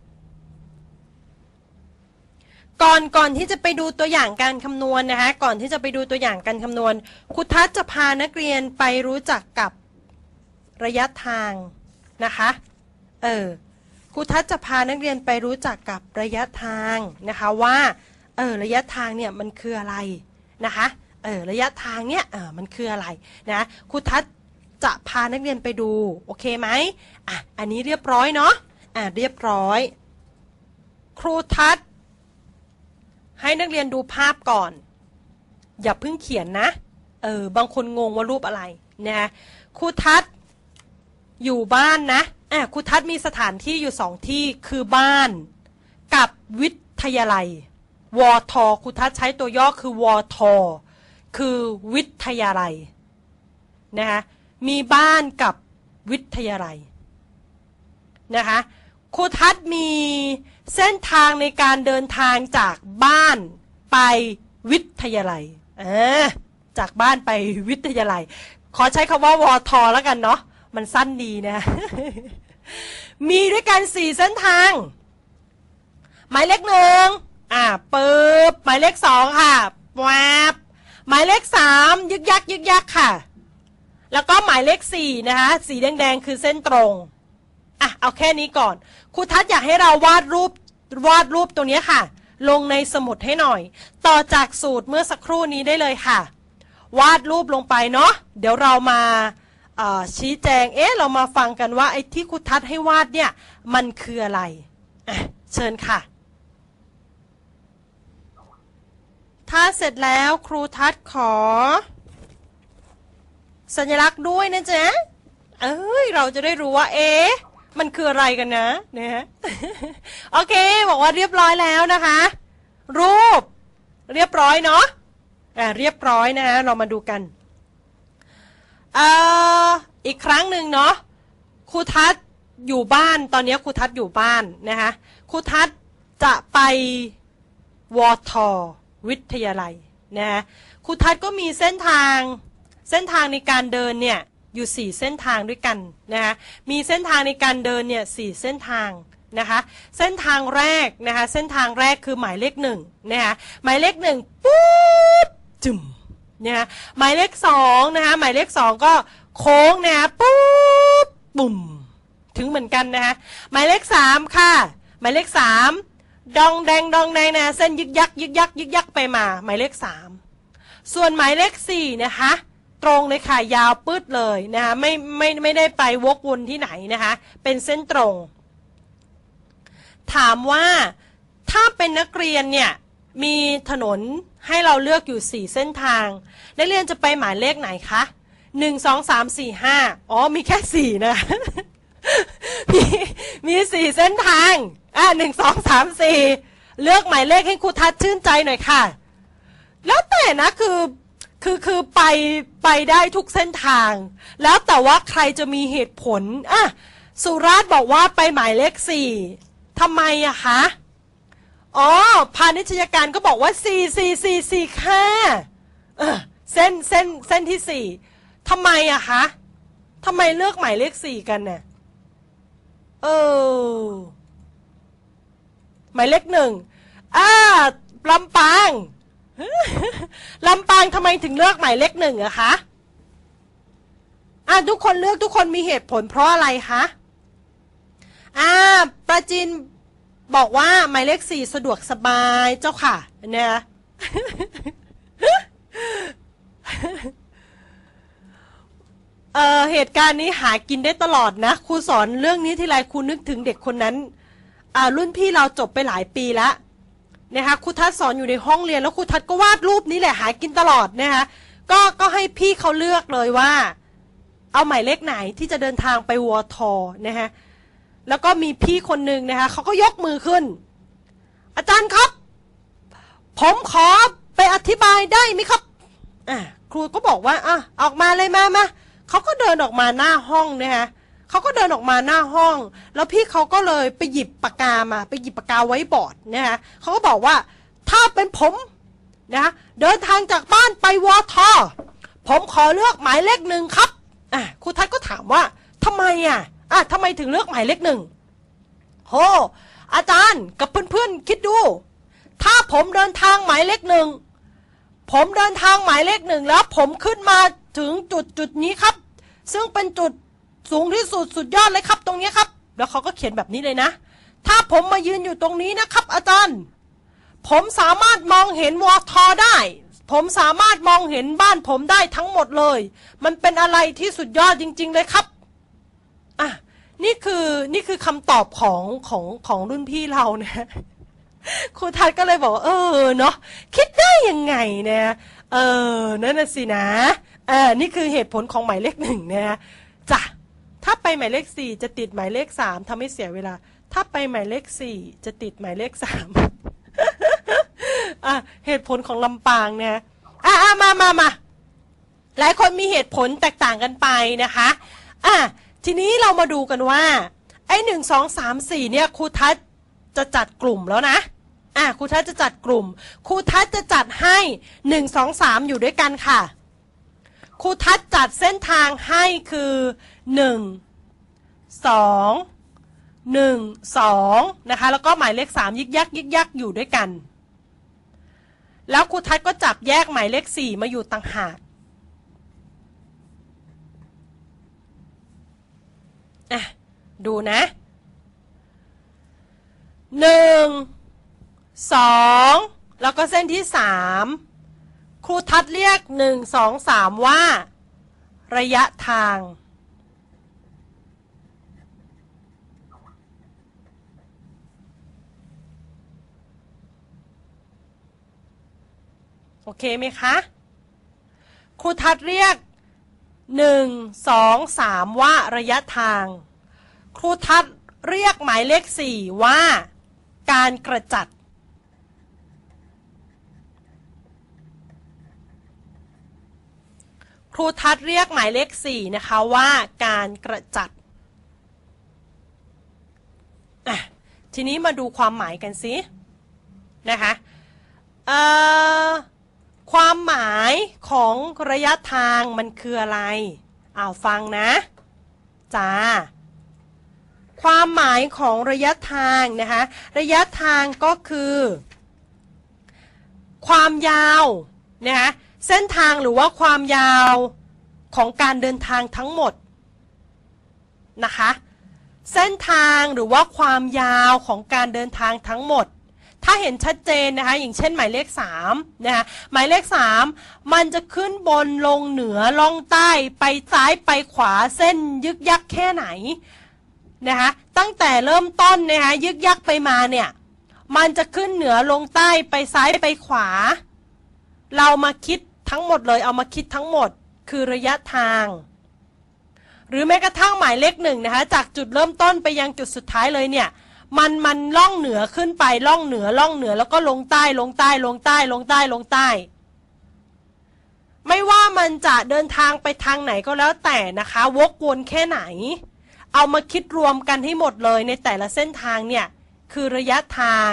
ก่อนที่จะไปดูตัวอย่างการคำนวณนะคะก่อนที่จะไปดูตัวอย่างการคำนวณครูทัศน์จะพานักเรียนไปรู้จักกับระยะทางนะคะครูทัศน์จะพานักเรียนไปรู้จักกับระยะทางนะคะว่าระยะทางเนี่ยมันคืออะไรนะคะระยะทางเนี่ยมันคืออะไรนะครูทัศน์จะพานักเรียนไปดูโอเคไหมอันนี้เรียบร้อยเนาะเรียบร้อยครูทัศน์ให้นักเรียนดูภาพก่อนอย่าเพิ่งเขียนนะบางคนงงว่ารูปอะไรนะครูทัศน์อยู่บ้านนะครูทัศน์มีสถานที่อยู่2ที่คือบ้านกับวิทยาลัยวทครูทัศน์ใช้ตัวย่อคือวทคือวิทยาลัยนะคะมีบ้านกับวิทยาลัยนะคะครูทัศน์มีเส้นทางในการเดินทางจากบ้านไปวิทยาลัยจากบ้านไปวิทยาลัยขอใช้คำว่าวทแล้วกันเนาะมันสั้นดีนะ มีด้วยกัน4เส้นทางหมายเลข1ปึ๊บหมายเลข2ค่ะแวบหมายเลข3ยึกยักค่ะแล้วก็หมายเลข4นะคะสีแดงๆคือเส้นตรงเอาแค่นี้ก่อนครูทัศน์อยากให้เราวาดรูปตัวนี้ค่ะลงในสมุดให้หน่อยต่อจากสูตรเมื่อสักครู่นี้ได้เลยค่ะวาดรูปลงไปเนาะเดี๋ยวเรามาชี้แจงเรามาฟังกันว่าไอ้ที่ครูทัศน์ให้วาดเนี่ยมันคืออะไรเชิญค่ะถ้าเสร็จแล้วครูทัศน์ขอสัญลักษณ์ด้วยนะจ๊ะเราจะได้รู้ว่ามันคืออะไรกันนะเนี่ยโอเคบอกว่าเรียบร้อยแล้วนะคะรูปเรียบร้อยเนาะเรียบร้อยนะเรามาดูกันอีกครั้งหนึ่งเนาะครูทัศน์อยู่บ้านตอนนี้ครูทัศน์อยู่บ้านนะคะครูทัศน์จะไปวทวิทยาลัยนะครูทัศน์ก็มีเส้นทางในการเดินเนี่ยอยู่4เส้นทางด้วยกันนะคะมีเส้นทางในการเดินเนี่ย4เส้นทางนะคะเส้นทางแรกนะคะเส้นทางแรกคือหมายเลข1นะคะหมายเลข1ปุ๊บจุ่มนะคะหมายเลข2นะคะหมายเลข2ก็โค้งนะคะปุ๊บบุ่มถึงเหมือนกันนะคะหมายเลข3ค่ะหมายเลข3ดองแดงนะเส้นยึกยักไปมาหมายเลข3ส่วนหมายเลข4นะคะตรงเลยค่ะยาวปื๊ดเลยนะคะไม่ได้ไปวกวนที่ไหนนะคะเป็นเส้นตรงถามว่าถ้าเป็นนักเรียนเนี่ยมีถนนให้เราเลือกอยู่4เส้นทางนักเรียนจะไปหมายเลขไหนคะ1 2 3 4 5มีแค่4นะมี4เส้นทาง1 2 3 4เลือกหมายเลขให้ครูทัศน์ชื่นใจหน่อยค่ะแล้วแต่นะคือไปได้ทุกเส้นทางแล้วแต่ว่าใครจะมีเหตุผลสุราษฎร์บอกว่าไปหมายเลข4ทำไมอะคะพาณิชยการก็บอกว่า4ค่ะเส้นที่4ทำไมอะคะทำไมเลือกหมายเลข4กันเนี่ยหมายเลข1ลำปางลำปางทำไมถึงเลือกหมายเลข1อะคะทุกคนเลือกทุกคนมีเหตุผลเพราะอะไรคะประจินบอกว่าหมายเลข4สะดวกสบายเจ้าค่ะเนี่ย เหตุการณ์นี้หากินได้ตลอดนะครูสอนเรื่องนี้ทีไรครูนึกถึงเด็กคนนั้นรุ่นพี่เราจบไปหลายปีแล้วนะคะครูทัศน์สอนอยู่ในห้องเรียนแล้วครูทัศน์ก็วาดรูปนี้แหละหากินตลอดนะคะก็ให้พี่เขาเลือกเลยว่าเอาหมายเลขไหนที่จะเดินทางไปวทนะคะแล้วก็มีพี่คนหนึ่งนะคะเขาก็ยกมือขึ้นอาจารย์ครับผมขอไปอธิบายได้ไหมครับครูก็บอกว่าออกมาเลยมาเขาก็เดินออกมาหน้าห้องนะคะเขาก็เดินออกมาหน้าห้องแล้วพี่เขาก็เลยไปหยิบปากกามาไปหยิบปากกาไว้บอร์ดนะคะเขาก็บอกว่าถ้าเป็นผมนะเดินทางจากบ้านไปวทผมขอเลือกหมายเลขหนึ่งครับครูทัศน์ก็ถามว่าทำไมทำไมถึงเลือกหมายเลขหนึ่งโหอาจารย์กับเพื่อนๆคิดดูถ้าผมเดินทางหมายเลขหนึ่งผมเดินทางหมายเลขหนึ่งแล้วผมขึ้นมาถึงจุดนี้ครับซึ่งเป็นจุดสูงที่สุดยอดเลยครับตรงนี้ครับแล้วเขาก็เขียนแบบนี้เลยนะถ้าผมมายืนอยู่ตรงนี้นะครับอาจารย์ผมสามารถมองเห็นวทได้ผมสามารถมองเห็นบ้านผมได้ทั้งหมดเลยมันเป็นอะไรที่สุดยอดจริงๆเลยครับนี่คือคำตอบของรุ่นพี่เราเนี่ยครูทัศน์ก็เลยบอกเนาะคิดได้ยังไงเนี่ยนั่นน่ะสินะนี่คือเหตุผลของหมายเลขหนึ่งนะจ้ะถ้าไปหมายเลข4จะติดหมายเลข3ทำให้เสียเวลาถ้าไปหมายเลข4จะติดหมายเลข3เหตุผลของลำปางเนี่ยมาหลายคนมีเหตุผลแตกต่างกันไปนะคะทีนี้เรามาดูกันว่าไอ้1 2 3 4เนี่ยครูทัศน์จะจัดกลุ่มแล้วนะครูทัศน์จะจัดกลุ่มครูทัศน์จะจัดให้1 2 3อยู่ด้วยกันค่ะครูทัศน์จัดเส้นทางให้คือ1 2นะคะแล้วก็หมายเลข3ยิกยักอยู่ด้วยกันแล้วครูทัศน์ก็จับแยกหมายเลข4มาอยู่ต่างหากดูนะ1 2แล้วก็เส้นที่3ครูทัศน์เรียก1 2 3ว่าระยะทางโอเคไหมคะครูทัศน์เรียก1 2 3ว่าระยะทางครูทัศน์เรียกหมายเลข4ว่าการกระจัดครูทัศน์เรียกหมายเลข4นะคะว่าการกระจัดทีนี้มาดูความหมายกันสินะคะความหมายของระยะทางมันคืออะไรฟังนะจ้าความหมายของระยะทางนะคะระยะทางก็คือความยาวนะคะเส้นทางหรือว่าความยาวของการเดินทางทั้งหมดนะคะเส้นทางหรือว่าความยาวของการเดินทางทั้งหมดถ้าเห็นชัดเจนนะคะอย่างเช่นหมายเลข3นะคะหมายเลข3มันจะขึ้นบนลงเหนือล่องใต้ไปซ้ายไปขวาเส้นยึกยักแค่ไหนนะคะตั้งแต่เริ่มต้นนะคะยึกยักไปมาเนี่ยมันจะขึ้นเหนือลงใต้ไปซ้ายไปขวาเรามาคิดทั้งหมดเลยเอามาคิดทั้งหมดคือระยะทางหรือแม้กระทั่งหมายเลข1นะคะจากจุดเริ่มต้นไปยังจุดสุดท้ายเลยเนี่ยมันล่องเหนือขึ้นไปล่องเหนือแล้วก็ลงใต้ไม่ว่ามันจะเดินทางไปทางไหนก็แล้วแต่นะคะวกวนแค่ไหนเอามาคิดรวมกันให้หมดเลยในแต่ละเส้นทางเนี่ยคือระยะทาง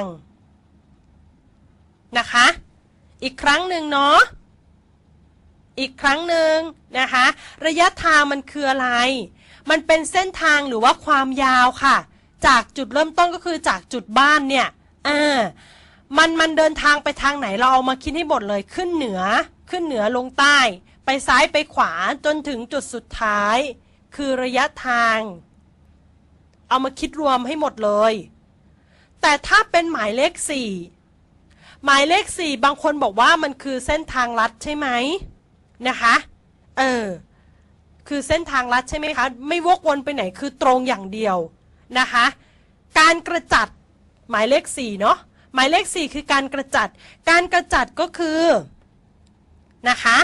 นะคะอีกครั้งหนึ่งเนาะอีกครั้งหนึ่งนะคะระยะทางมันคืออะไรมันเป็นเส้นทางหรือว่าความยาวค่ะจากจุดเริ่มต้นก็คือจากจุดบ้านเนี่ยมันเดินทางไปทางไหนเราเอามาคิดให้หมดเลยขึ้นเหนือลงใต้ไปซ้ายไปขวาจนถึงจุดสุดท้ายคือระยะทางเอามาคิดรวมให้หมดเลยแต่ถ้าเป็นหมายเลข4หมายเลข4บางคนบอกว่ามันคือเส้นทางลัดใช่ไหมนะคะคือเส้นทางลัดใช่ไหมคะไม่วกวนไปไหนคือตรงอย่างเดียวนะคะการกระจัดหมายเลข4เนาะหมายเลข4คือการกระจัดก็คือนะคะ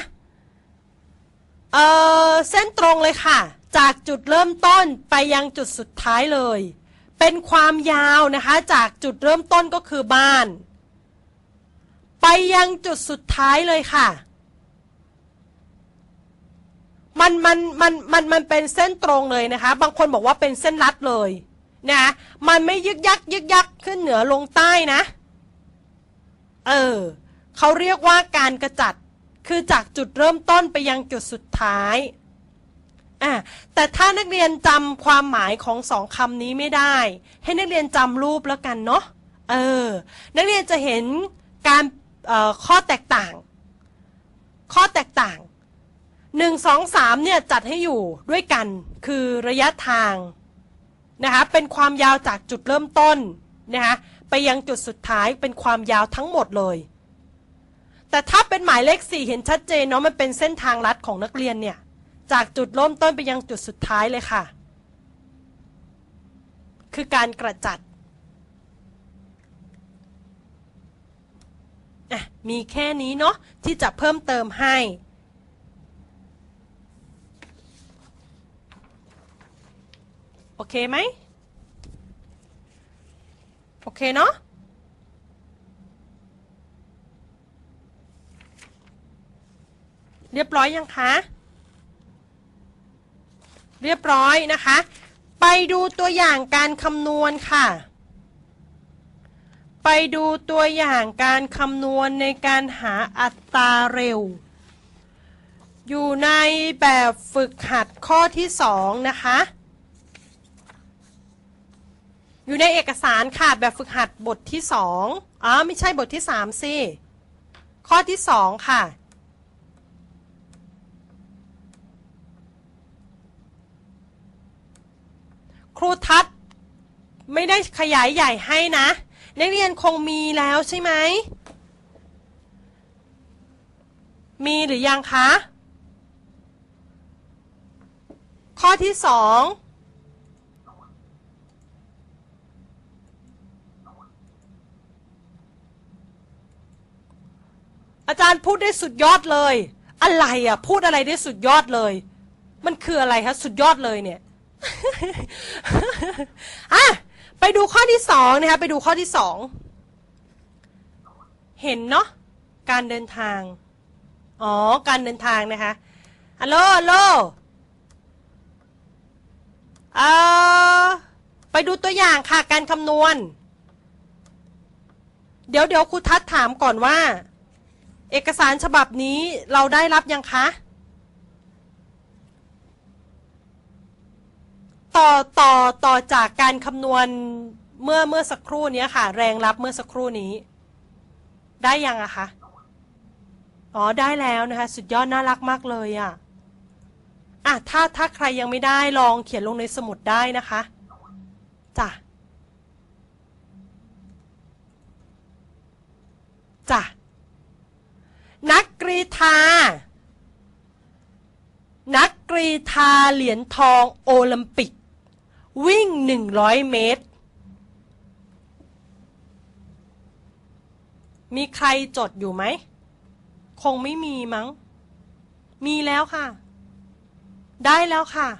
เส้นตรงเลยค่ะจากจุดเริ่มต้นไปยังจุดสุดท้ายเลยเป็นความยาวนะคะจากจุดเริ่มต้นก็คือบ้านไปยังจุดสุดท้ายเลยค่ะมันเป็นเส้นตรงเลยนะคะบางคนบอกว่าเป็นเส้นลัดเลยนะมันไม่ยึกยักขึ้นเหนือลงใต้นะเขาเรียกว่าการกระจัดคือจากจุดเริ่มต้นไปยังจุดสุดท้ายแต่ถ้านักเรียนจำความหมายของสองคำนี้ไม่ได้ให้นักเรียนจำรูปแล้วกันเนาะนักเรียนจะเห็นการข้อแตกต่าง1 2 3เนี่ยจัดให้อยู่ด้วยกันคือระยะทางนะคะเป็นความยาวจากจุดเริ่มต้นนะคะไปยังจุดสุดท้ายเป็นความยาวทั้งหมดเลยแต่ถ้าเป็นหมายเลข4เห็นชัดเจนเนาะมันเป็นเส้นทางลัดของนักเรียนเนี่ยจากจุดเริ่มต้นไปยังจุดสุดท้ายเลยค่ะคือการกระจัดมีแค่นี้เนาะที่จะเพิ่มเติมให้โอเคไหมโอเคเนาะเรียบร้อยยังคะเรียบร้อยนะคะไปดูตัวอย่างการคำนวณค่ะไปดูตัวอย่างการคำนวณในการหาอัตราเร็วอยู่ในแบบฝึกหัดข้อที่2นะคะอยู่ในเอกสารค่ะแบบฝึกหัดบทที่2ไม่ใช่บทที่3สิข้อที่2ค่ะครูทัศน์ไม่ได้ขยายใหญ่ให้นะนักเรียนคงมีแล้วใช่ไหมมีหรือยังคะข้อที่2อาจารย์พูดได้สุดยอดเลยอะไรพูดอะไรได้สุดยอดเลยมันคืออะไรคะสุดยอดเลยเนี่ย ไปดูข้อที่2นะคะไปดูข้อที่2เห็นเนาะการเดินทางการเดินทางนะคะฮัลโหลไปดูตัวอย่างค่ะการคำนวณเดี๋ยวครูทัศน์ถามก่อนว่าเอกสารฉบับนี้เราได้รับยังคะต่อจากการคำนวณเมื่อสักครู่นี้ค่ะแรงรับเมื่อสักครู่นี้ได้ยังอะคะได้แล้วนะคะสุดยอดน่ารักมากเลยถ้าใครยังไม่ได้ลองเขียนลงในสมุดได้นะคะจ้ะนักกรีฑาเหรียญทองโอลิมปิกวิ่ง100 เมตรมีใครจดอยู่ไหมคงไม่มีมั้งมีแล้วค่ะได้แล้วค่ะ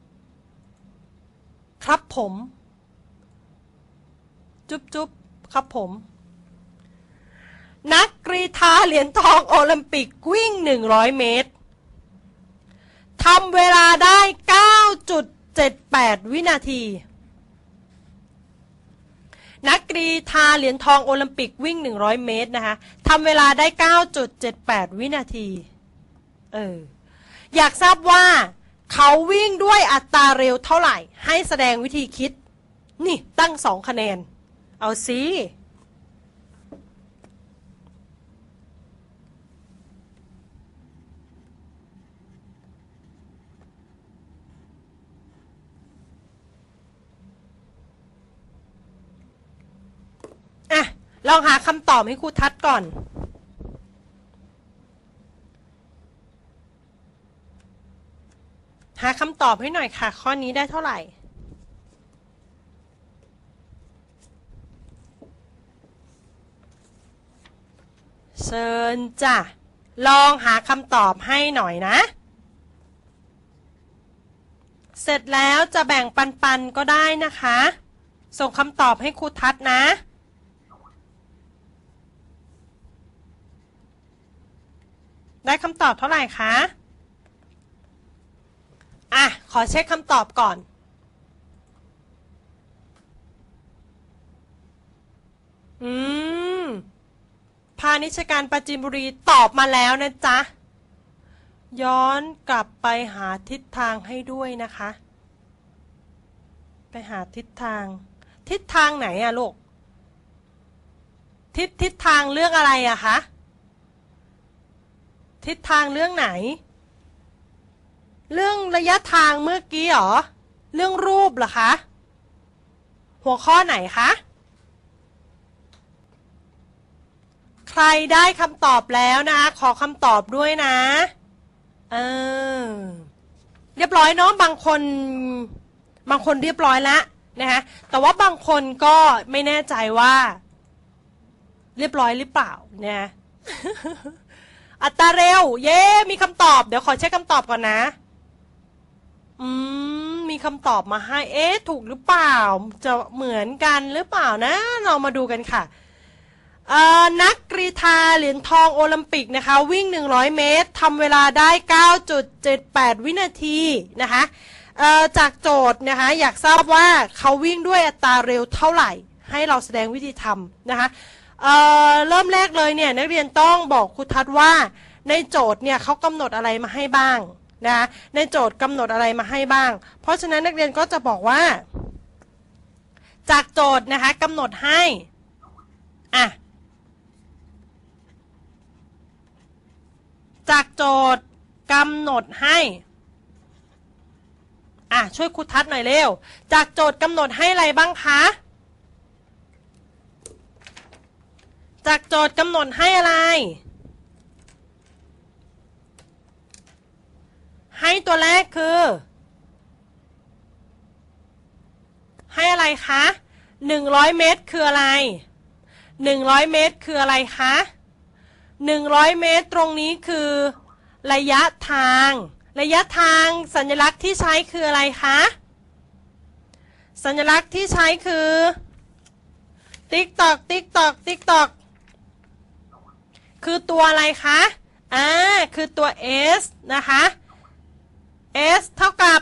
ครับผมจุ๊บครับผมนักกรีฑาเหรียญทองโอลิมปิกวิ่ง100 เมตรทำเวลาได้ 9.78 วินาทีนักกรีฑาเหรียญทองโอลิมปิกวิ่ง100 เมตรนะคะทำเวลาได้ 9.78 วินาทีอยากทราบว่าเขาวิ่งด้วยอัตราเร็วเท่าไหร่ให้แสดงวิธีคิดนี่ตั้ง2 คะแนนเอาสิลองหาคำตอบให้ครูทัศน์ก่อนหาคำตอบให้หน่อยค่ะข้อนี้ได้เท่าไหร่เชิญจ้ะลองหาคำตอบให้หน่อยนะเสร็จแล้วจะแบ่งปันก็ได้นะคะส่งคำตอบให้ครูทัศน์นะได้คำตอบเท่าไหร่คะขอเช็คคำตอบก่อนพาณิชยการปราจีนบุรีตอบมาแล้วนะจ๊ะย้อนกลับไปหาทิศทางให้ด้วยนะคะไปหาทิศทางไหนอะลูกทิศทางเรื่องอะไรอะคะทิศทางเรื่องไหนเรื่องระยะทางเมื่อกี้หรอเรื่องรูปเหรอคะหัวข้อไหนคะใครได้คำตอบแล้วนะขอคำตอบด้วยนะเรียบร้อยเนาะบางคนเรียบร้อยแล้วนะคะแต่ว่าบางคนก็ไม่แน่ใจว่าเรียบร้อยหรือเปล่าเนี่ย อัตราเร็วเย้มีคำตอบเดี๋ยวขอเช็คคำตอบก่อนนะมีคำตอบมาให้ถูกหรือเปล่าจะเหมือนกันหรือเปล่านะเรามาดูกันค่ะนักกรีฑาเหรียญทองโอลิมปิกนะคะวิ่ง100 เมตรทำเวลาได้ 9.78 วินาทีนะคะจากโจทย์นะคะอยากทราบว่าเขาวิ่งด้วยอัตราเร็วเท่าไหร่ให้เราแสดงวิธีทำนะคะเริ่มแรกเลยเนี่ยนักเรียนต้องบอกครูทัศน์ว่าในโจทย์เนี่ยเขากำหนดอะไรมาให้บ้างนะคะในโจทย์กำหนดอะไรมาให้บ้างเพราะฉะนั้นนักเรียนก็จะบอกว่าจากโจทย์นะคะกำหนดให้จากโจทย์กำหนดให้ช่วยครูทัศน์หน่อยเร็วจากโจทย์กำหนดให้อะไรบ้างคะจากโจทย์กำหนดให้อะไรให้ตัวแรกคือให้อะไรคะ100 เมตรคืออะไร100 เมตรคืออะไรคะ100 เมตรตรงนี้คือระยะทางสัญลักษณ์ที่ใช้คืออะไรคะสัญลักษณ์ที่ใช้คือติ๊กตอกคือตัวอะไรคะคือตัว S นะคะ S เท่ากับ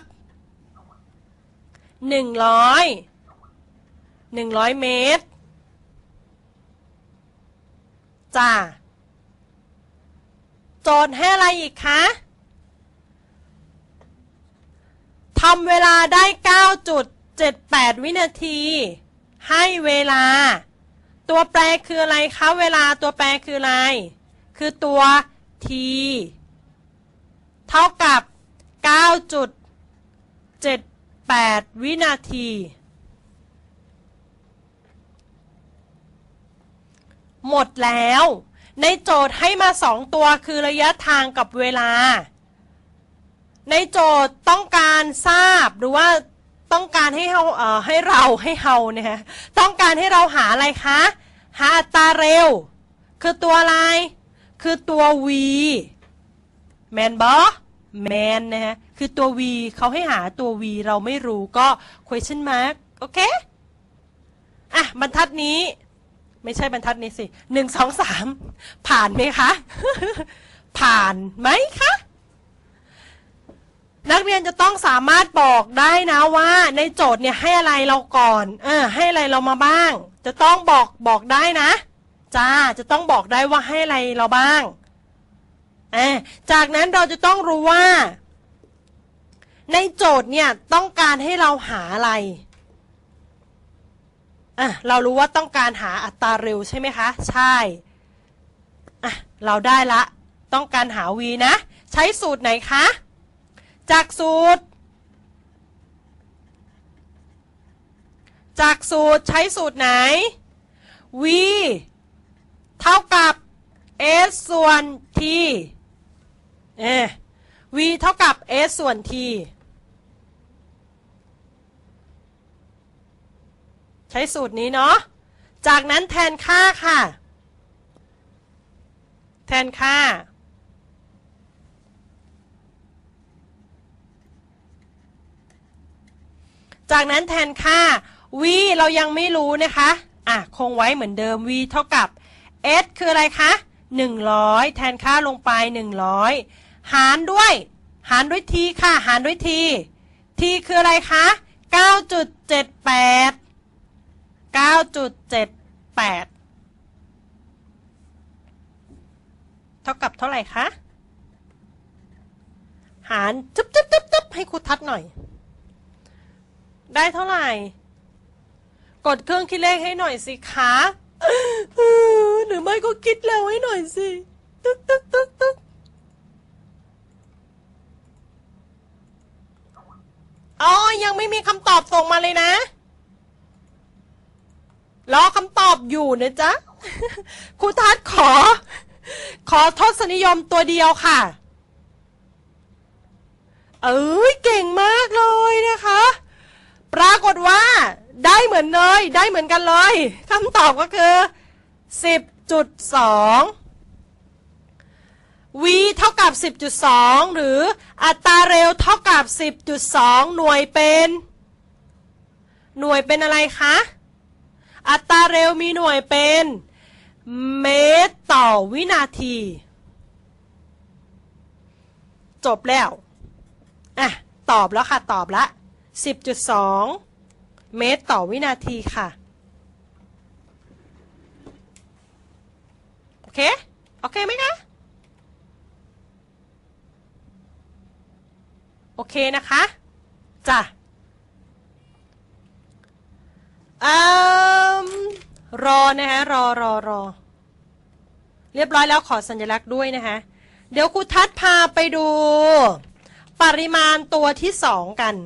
100 เมตรจ้าโจทย์ให้อะไรอีกคะทำเวลาได้ 9.78 วินาทีให้เวลาตัวแปรคืออะไรคะเวลาตัวแปรคืออะไรคือตัว t เท่ากับ 9.78 วินาทีหมดแล้วในโจทย์ให้มา2ตัวคือระยะทางกับเวลาในโจทย์ต้องการทราบหรือว่าต้องการให้เราเนี่ยต้องการให้เราหาอะไรคะหาอัตราเร็วคือตัวอะไรคือตัว v แมนบอแมนนะฮะคือตัว v เขาให้หาตัว v เราไม่รู้ก็ question mark โอเคบรรทัดนี้ไม่ใช่บรรทัดนี้สิ1 2 3ผ่านไหมคะ ผ่านไหมคะนักเรียนจะต้องสามารถบอกได้นะว่าในโจทย์เนี่ยให้อะไรเราก่อนให้อะไรเรามาบ้างจะต้องบอกได้นะจ้าจะต้องบอกได้ว่าให้อะไรเราบ้างจากนั้นเราจะต้องรู้ว่าในโจทย์เนี่ยต้องการให้เราหาอะไรเรารู้ว่าต้องการหาอัตราเร็วใช่ไหมคะใช่เราได้ละต้องการหา v นะใช้สูตรไหนคะจากสูตรใช้สูตรไหน v เท่ากับ s ส่วน t v เท่ากับ s ส่วน t ใช้สูตรนี้เนาะจากนั้นแทนค่าค่ะนค่าจากนั้นแทนค่า v เรายังไม่รู้นะคะคงไว้เหมือนเดิม v เท่ากับ s คืออะไรคะ100แทนค่าลงไป100หารด้วยt ค่ะหารด้วย t คืออะไรคะ9.78 เท่ากับเท่าไหร่คะหารจึ๊บให้ครูทัดหน่อยได้เท่าไหร่กดเครื่องคิดเลขให้หน่อยสิคะหรือไม่ก็คิดแล้วให้หน่อยสิตึกยังไม่มีคำตอบส่งมาเลยนะรอคำตอบอยู่นะจ๊ะครูทัดขอทศนิยมตัวเดียวค่ะเก่งมากเลยนะคะปรากฏว่าได้เหมือนกันเลยคำตอบก็คือ 10.2 v เท่ากับ 10.2 หรืออัตราเร็วเท่ากับ 10.2 หน่วยเป็นอะไรคะอัตราเร็วมีหน่วยเป็นเมตรต่อวินาทีจบแล้วตอบแล้วค่ะตอบละ 10.2 เมตรต่อวินาทีค่ะโอเคไหมคะโอเคนะคะจ้ะรอนะคะรอเรียบร้อยแล้วขอสัญลักษณ์ด้วยนะคะเดี๋ยวครูทัดพาไปดูปริมาณตัวที่2กัน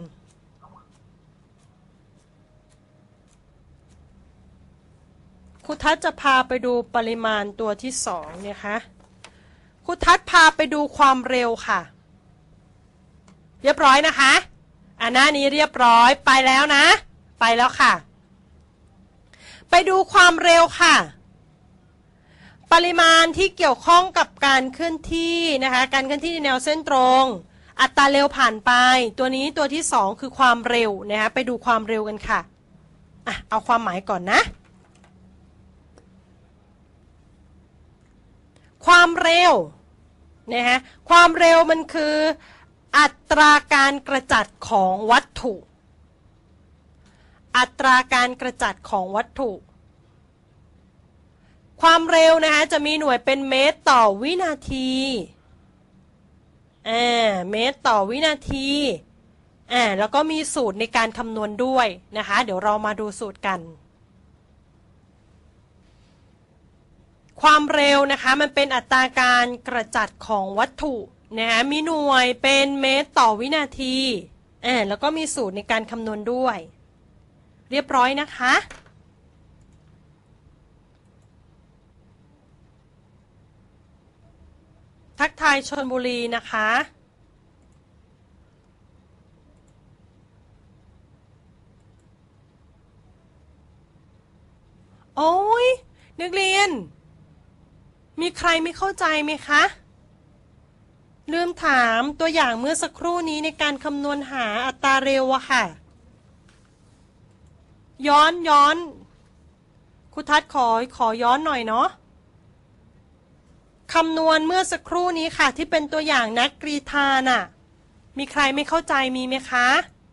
ครูทัดจะพาไปดูปริมาณตัวที่2เนี่ยค่ะครูทัดพาไปดูความเร็วค่ะเรียบร้อยนะคะหน้านี้เรียบร้อยไปแล้วนะไปแล้วค่ะไปดูความเร็วค่ะปริมาณที่เกี่ยวข้องกับการเคลื่อนที่นะคะการเคลื่อนที่ในแนวเส้นตรงอัตราเร็วผ่านไปตัวนี้ตัวที่2คือความเร็วนะคะไปดูความเร็วกันค่ะเอาความหมายก่อนนะความเร็วนะคะความเร็วมันคืออัตราการกระจัดของวัตถุอัตราการกระจัดของวัตถุความเร็วนะคะจะมีหน่วยเป็นเมตรต่อวินาทีเมตรต่อวินาทีแล้วก็มีสูตรในการคำนวณด้วยนะคะเดี๋ยวเรามาดูสูตรกันความเร็วนะคะมันเป็นอัตราการกระจัดของวัตถุนะคะมีหน่วยเป็นเมตรต่อวินาทีแล้วก็มีสูตรในการคำนวณด้วยเรียบร้อยนะคะทักทายชลบุรีนะคะโอ้ยนักเรียนมีใครไม่เข้าใจไหมคะลืมถามตัวอย่างเมื่อสักครู่นี้ในการคำนวณหาอัตราเร็วอะค่ะย้อนครูทัดขอย้อนหน่อยเนาะคำนวณเมื่อสักครู่นี้ค่ะที่เป็นตัวอย่างนักกรีฑาน่ะมีใครไม่เข้าใจมีไหมคะ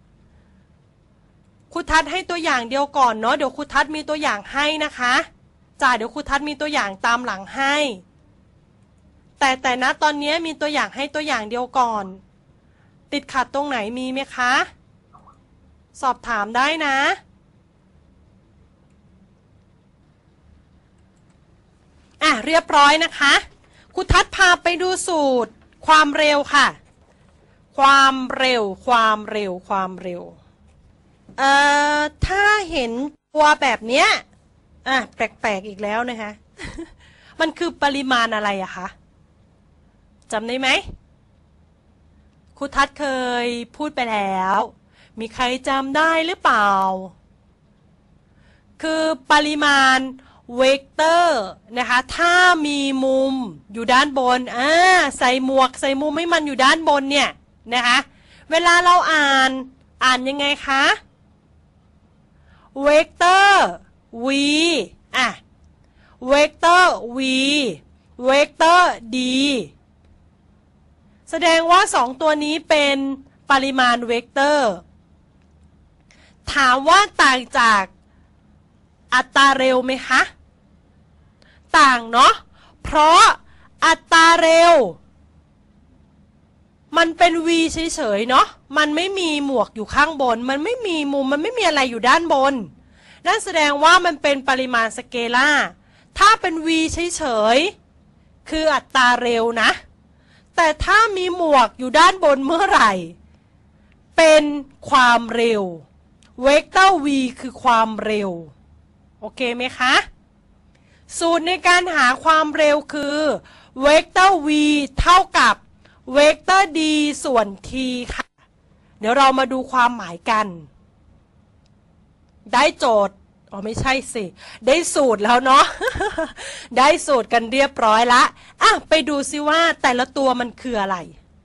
ครูทัดให้ตัวอย่างเดียวก่อนเนาะเดี๋ยวครูทัดมีตัวอย่างให้นะคะเดี๋ยวครูทัดมีตัวอย่างตามหลังให้แต่ณตอนนี้มีตัวอย่างให้ตัวอย่างเดียวก่อนติดขัดตรงไหนมีไหมคะสอบถามได้นะเรียบร้อยนะคะครูทัดพาไปดูสูตรความเร็วค่ะความเร็วถ้าเห็นตัวแบบเนี้ยแปลกๆอีกแล้วนะคะ มันคือปริมาณอะไรอะคะจำได้ไหมครูทัดเคยพูดไปแล้วมีใครจำได้หรือเปล่าคือปริมาณเวกเตอร์นะคะถ้ามีมุมอยู่ด้านบนใส่หมวกใส่มุมให้มันอยู่ด้านบนเนี่ยนะคะเวลาเราอ่านยังไงคะเวกเตอร์ v เวกเตอร์ v เวกเตอร์ d แสดงว่า2ตัวนี้เป็นปริมาณเวกเตอร์ถามว่าต่างจากอัตราเร็วไหมคะต่างเนาะเพราะอัตราเร็วมันเป็น v เฉยๆเนาะมันไม่มีหมวกอยู่ข้างบนมันไม่มีมุมมันไม่มีอะไรอยู่ด้านบนนั่นแสดงว่ามันเป็นปริมาณสเกลาร์ถ้าเป็น v เฉยๆคืออัตราเร็วนะแต่ถ้ามีหมวกอยู่ด้านบนเมื่อไหร่เป็นความเร็วเวกเตอร์ v คือความเร็วโอเคไหมคะสูตรในการหาความเร็วคือเวกเตอร์ v เท่ากับเวกเตอร์ d ส่วน t ค่ะเดี๋ยวเรามาดูความหมายกันได้โจทย์ไม่ใช่สิได้สูตรแล้วเนาะ ได้สูตรกันเรียบร้อยละไปดูซิว่าแต่ละตัวมันคืออะไร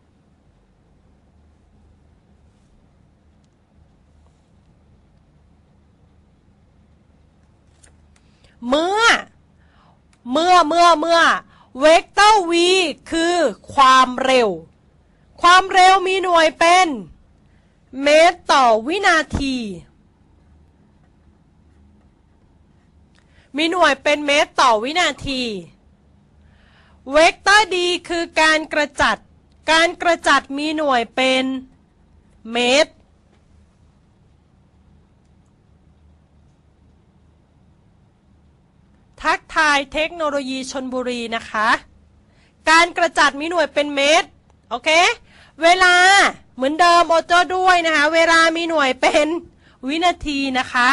เมื่อเวกเตอร์ v คือความเร็วมีหน่วยเป็นเมตรต่อวินาทีมีหน่วยเป็นเมตรต่อวินาทีเวกเตอร์ d คือการกระจัดมีหน่วยเป็นเมตรทักทายเทคโนโลยีชลบุรีนะคะการกระจัดมีหน่วยเป็นเมตรโอเคเวลาเหมือนเดิมโอโจ้ด้วยนะคะเวลามีหน่วยเป็นวินาทีนะคะ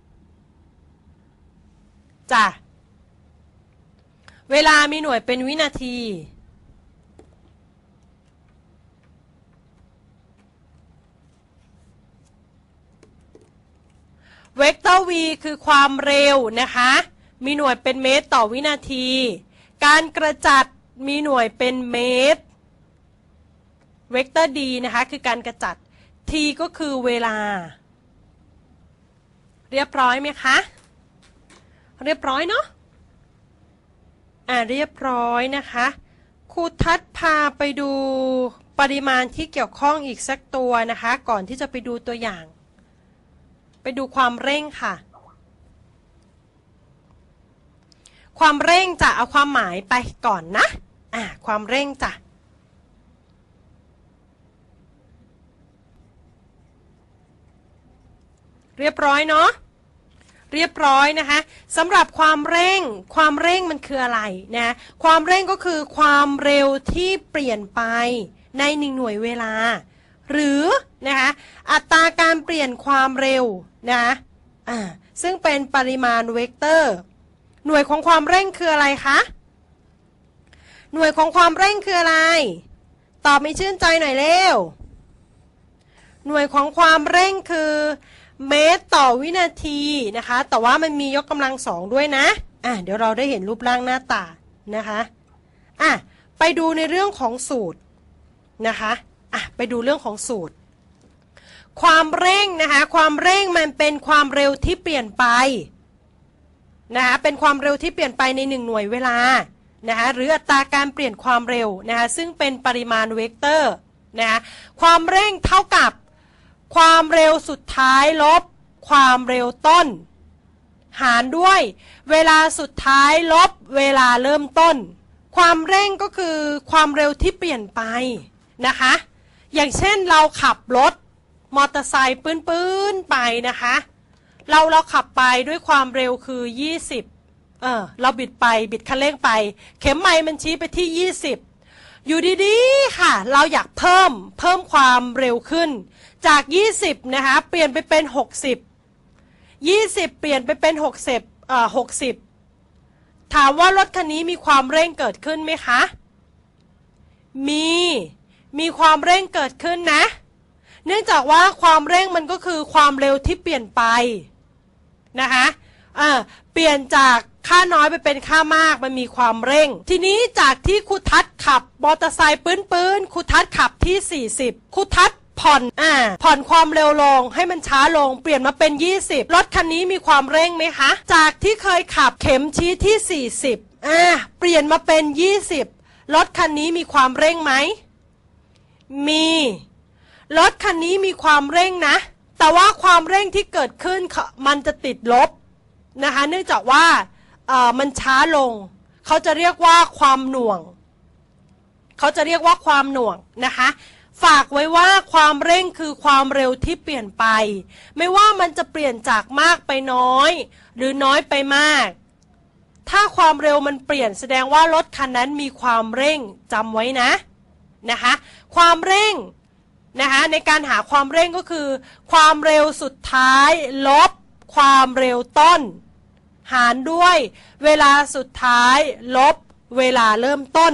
จ้ะเวลามีหน่วยเป็นวินาทีเวกเตอร์ v คือความเร็วนะคะมีหน่วยเป็นเมตรต่อวินาทีการกระจัดมีหน่วยเป็นเมตรเวกเตอร์ d นะคะคือการกระจัด t ก็คือเวลาเรียบร้อยไหมคะเรียบร้อยเนาะเรียบร้อยนะคะครูทัศน์พาไปดูปริมาณที่เกี่ยวข้องอีกสักตัวนะคะก่อนที่จะไปดูตัวอย่างไปดูความเร่งค่ะความเร่งจะเอาความหมายไปก่อนนะความเร่งจ้ะเรียบร้อยเนาะเรียบร้อยนะคะสำหรับความเร่งมันคืออะไรนะความเร่งก็คือความเร็วที่เปลี่ยนไปใน1หน่วยเวลาหรือนะคะอัตราการเปลี่ยนความเร็วนะซึ่งเป็นปริมาณเวกเตอร์หน่วยของความเร่งคืออะไรคะหน่วยของความเร่งคืออะไรตอบไม่ชื่นใจหน่อยเร็วหน่วยของความเร่งคือเมตรต่อวินาทีนะคะแต่ว่ามันมียกกำลัง2ด้วยนะเดี๋ยวเราได้เห็นรูปร่างหน้าตานะคะไปดูในเรื่องของสูตรนะคะไปดูเรื่องของสูตรความเร่งนะคะความเร่งมันเป็นความเร็วที่เปลี่ยนไปนะคะเป็นความเร็วที่เปลี่ยนไปใน1หน่วยเวลานะคะหรืออัตราการเปลี่ยนความเร็วนะคะซึ่งเป็นปริมาณเวกเตอร์นะคะความเร่งเท่ากับความเร็วสุดท้ายลบความเร็วต้นหารด้วยเวลาสุดท้ายลบเวลาเริ่มต้นความเร่งก็คือความเร็วที่เปลี่ยนไปนะคะอย่างเช่นเราขับรถมอเตอร์ไซค์ปื้นๆไปนะคะเราขับไปด้วยความเร็วคือ20เราบิดคันเร่งไปเข็มไมล์มันชี้ไปที่20อยู่ดีๆค่ะเราอยากเพิ่มความเร็วขึ้นจาก20นะคะเปลี่ยนไปเป็น60เปลี่ยนไปเป็น60ถามว่ารถคันนี้มีความเร่งเกิดขึ้นไหมคะมีความเร่งเกิดขึ้นนะเนื่องจากว่าความเร่งมันก็คือความเร็วที่เปลี่ยนไปนะคะเปลี่ยนจากค่าน้อยไปเป็นค่ามากมันมีความเร่งทีนี้จากที่ครูทัศน์ขับมอเตอร์ไซค์ปื้นครูทัศน์ขับที่40ครูทัศน์ผ่อนความเร็วลงให้มันช้าลงเปลี่ยนมาเป็น20รถคันนี้มีความเร่งไหมคะจากที่เคยขับเข็มชี้ที่40เปลี่ยนมาเป็น20รถคันนี้มีความเร่งไหมมีรถคันนี้มีความเร่งนะแต่ว่าความเร่งที่เกิดขึ้นมันจะติดลบนะคะเนื่องจากว่ามันช้าลงเขาจะเรียกว่าความหน่วงนะคะฝากไว้ว่าความเร่งคือความเร็วที่เปลี่ยนไปไม่ว่ามันจะเปลี่ยนจากมากไปน้อยหรือน้อยไปมากถ้าความเร็วมันเปลี่ยนแสดงว่ารถคันนั้นมีความเร่งจำไว้นะคะความเร่งนะคะในการหาความเร่งก็คือความเร็วสุดท้ายลบความเร็วต้นหารด้วยเวลาสุดท้ายลบเวลาเริ่มต้น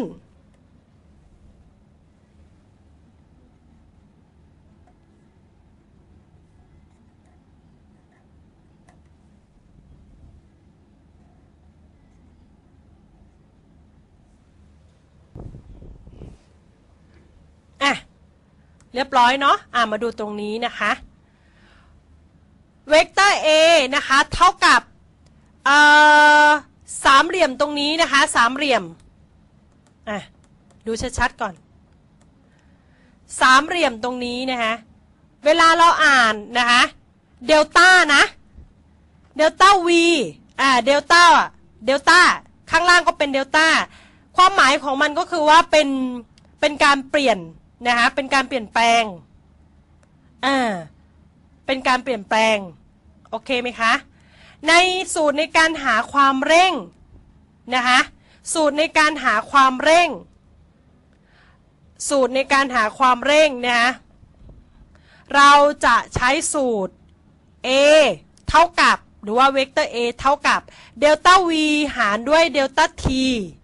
เรียบร้อยเนาะมาดูตรงนี้นะคะเวกเตอร์ a นะคะเท่ากับสามเหลี่ยมตรงนี้นะคะสามเหลี่ยมดูชัดๆก่อนสามเหลี่ยมตรงนี้นะคะเวลาเราอ่านนะคะเดลต้านะเดลต้า v เดลต้าข้างล่างก็เป็นเดลต้าความหมายของมันก็คือว่าเป็นการเปลี่ยนนะคะเป็นการเปลี่ยนแปลงเป็นการเปลี่ยนแปลงโอเคไหมคะในสูตรในการหาความเร่งนะคะสูตรในการหาความเร่งนะคะเราจะใช้สูตร a เท่ากับหรือว่าเวกเตอร์ a เท่ากับเดลต้า v หารด้วยเดลต้า t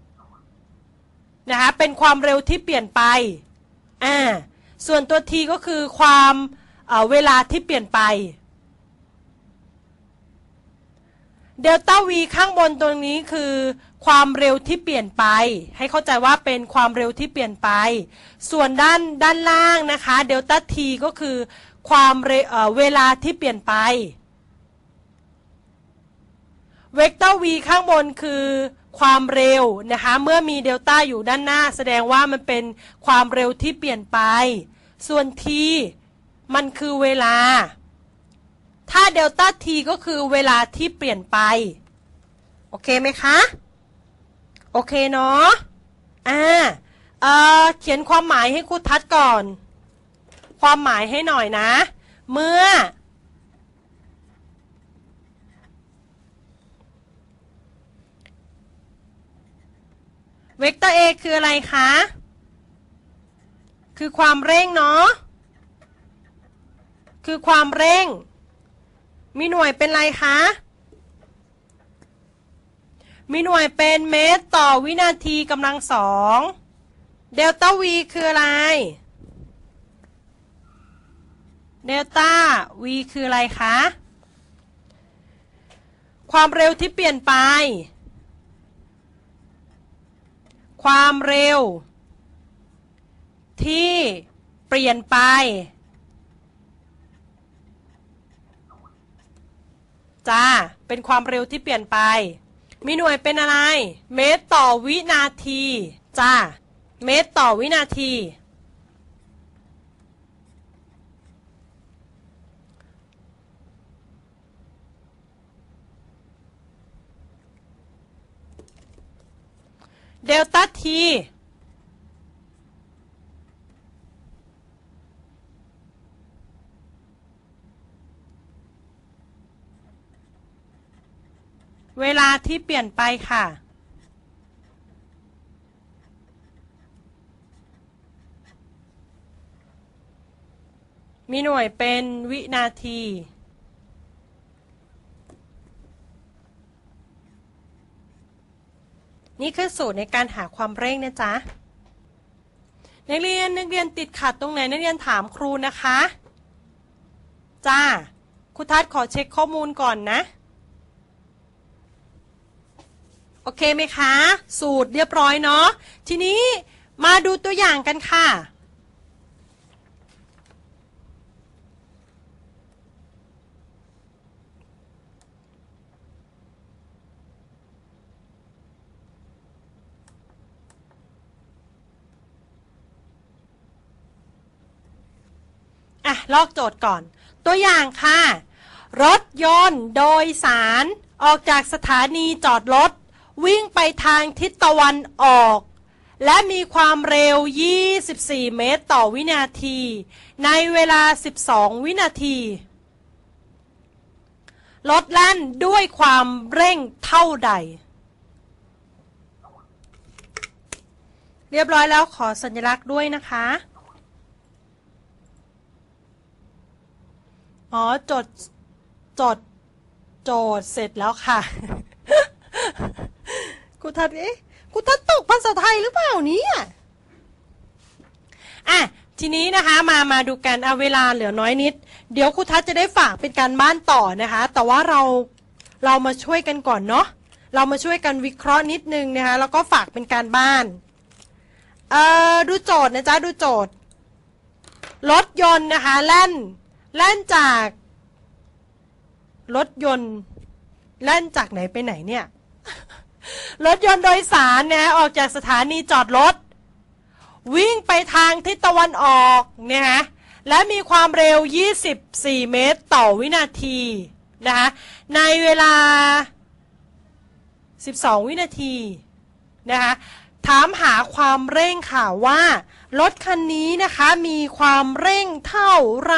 นะคะเป็นความเร็วที่เปลี่ยนไปส่วนตัว t ก็คือความเวลาที่เปลี่ยนไปเดลต้า v ข้างบนตรงนี้คือความเร็วที่เปลี่ยนไปให้เข้าใจว่าเป็นความเร็วที่เปลี่ยนไปส่วนด้านล่างนะคะเดลต้า t ก็คือความเวลาที่เปลี่ยนไปเวกเตอร์ v ข้างบนคือความเร็วนะคะเมื่อมีเดลต้าอยู่ด้านหน้าแสดงว่ามันเป็นความเร็วที่เปลี่ยนไปส่วน t มันคือเวลาถ้าเดลต้า t ก็คือเวลาที่เปลี่ยนไปโอเคไหมคะโอเคเนาะเขียนความหมายให้ครูทัศน์ก่อนความหมายให้หน่อยนะเมื่อเวกเตอร์ a คืออะไรคะคือความเร่งเนาะคือความเร่งมีหน่วยเป็นอะไรคะมีหน่วยเป็นเมตรต่อวินาทีกำลังสองเดลต้า v คืออะไรเดลต้า v คืออะไรคะความเร็วที่เปลี่ยนไปความเร็วที่เปลี่ยนไปจ้าเป็นความเร็วที่เปลี่ยนไปมีหน่วยเป็นอะไรเมตรต่อวินาทีจ้าเมตรต่อวินาทีเดลต้า t เวลาที่เปลี่ยนไปค่ะมีหน่วยเป็นวินาทีนี่คือสูตรในการหาความเร่งนะจ๊ะนักเรียนติดขัดตรงไหนนักเรียนถามครูนะคะจ้าครูทัศน์ขอเช็คข้อมูลก่อนนะโอเคไหมคะ สูตรเรียบร้อยเนาะทีนี้มาดูตัวอย่างกันค่ะลอกโจทย์ก่อนตัวอย่างค่ะรถยนต์โดยสารออกจากสถานีจอดรถวิ่งไปทางทิศตะวันออกและมีความเร็ว24เมตรต่อวินาทีในเวลา12วินาทีรถแล่นด้วยความเร่งเท่าใดเรียบร้อยแล้วขอสัญลักษณ์ด้วยนะคะอ๋อจดโจทย์เสร็จแล้วค่ะครูทัศน์ครูทัศน์ตกภาษาไทยหรือเปล่าเนี่ยทีนี้นะคะมาดูกันเอาเวลาเหลือน้อยนิดเดี๋ยวครูทัศน์จะได้ฝากเป็นการบ้านต่อนะคะแต่ว่าเรามาช่วยกันก่อนเนาะเรามาช่วยกันวิเคราะห์นิดนึงนะคะแล้วก็ฝากเป็นการบ้านดูโจทย์นะจ๊ะดูโจทย์รถยนต์นะคะแล่นจากรถยนต์แล่นจากไหนไปไหนเนี่ย รถยนต์โดยสารนะออกจากสถานีจอดรถวิ่งไปทางทิศตะวันออกนะคะและมีความเร็ว24เมตรต่อวินาทีนะคะในเวลา12วินาทีนะคะถามหาความเร่งค่ะว่ารถคันนี้นะคะมีความเร่งเท่าไร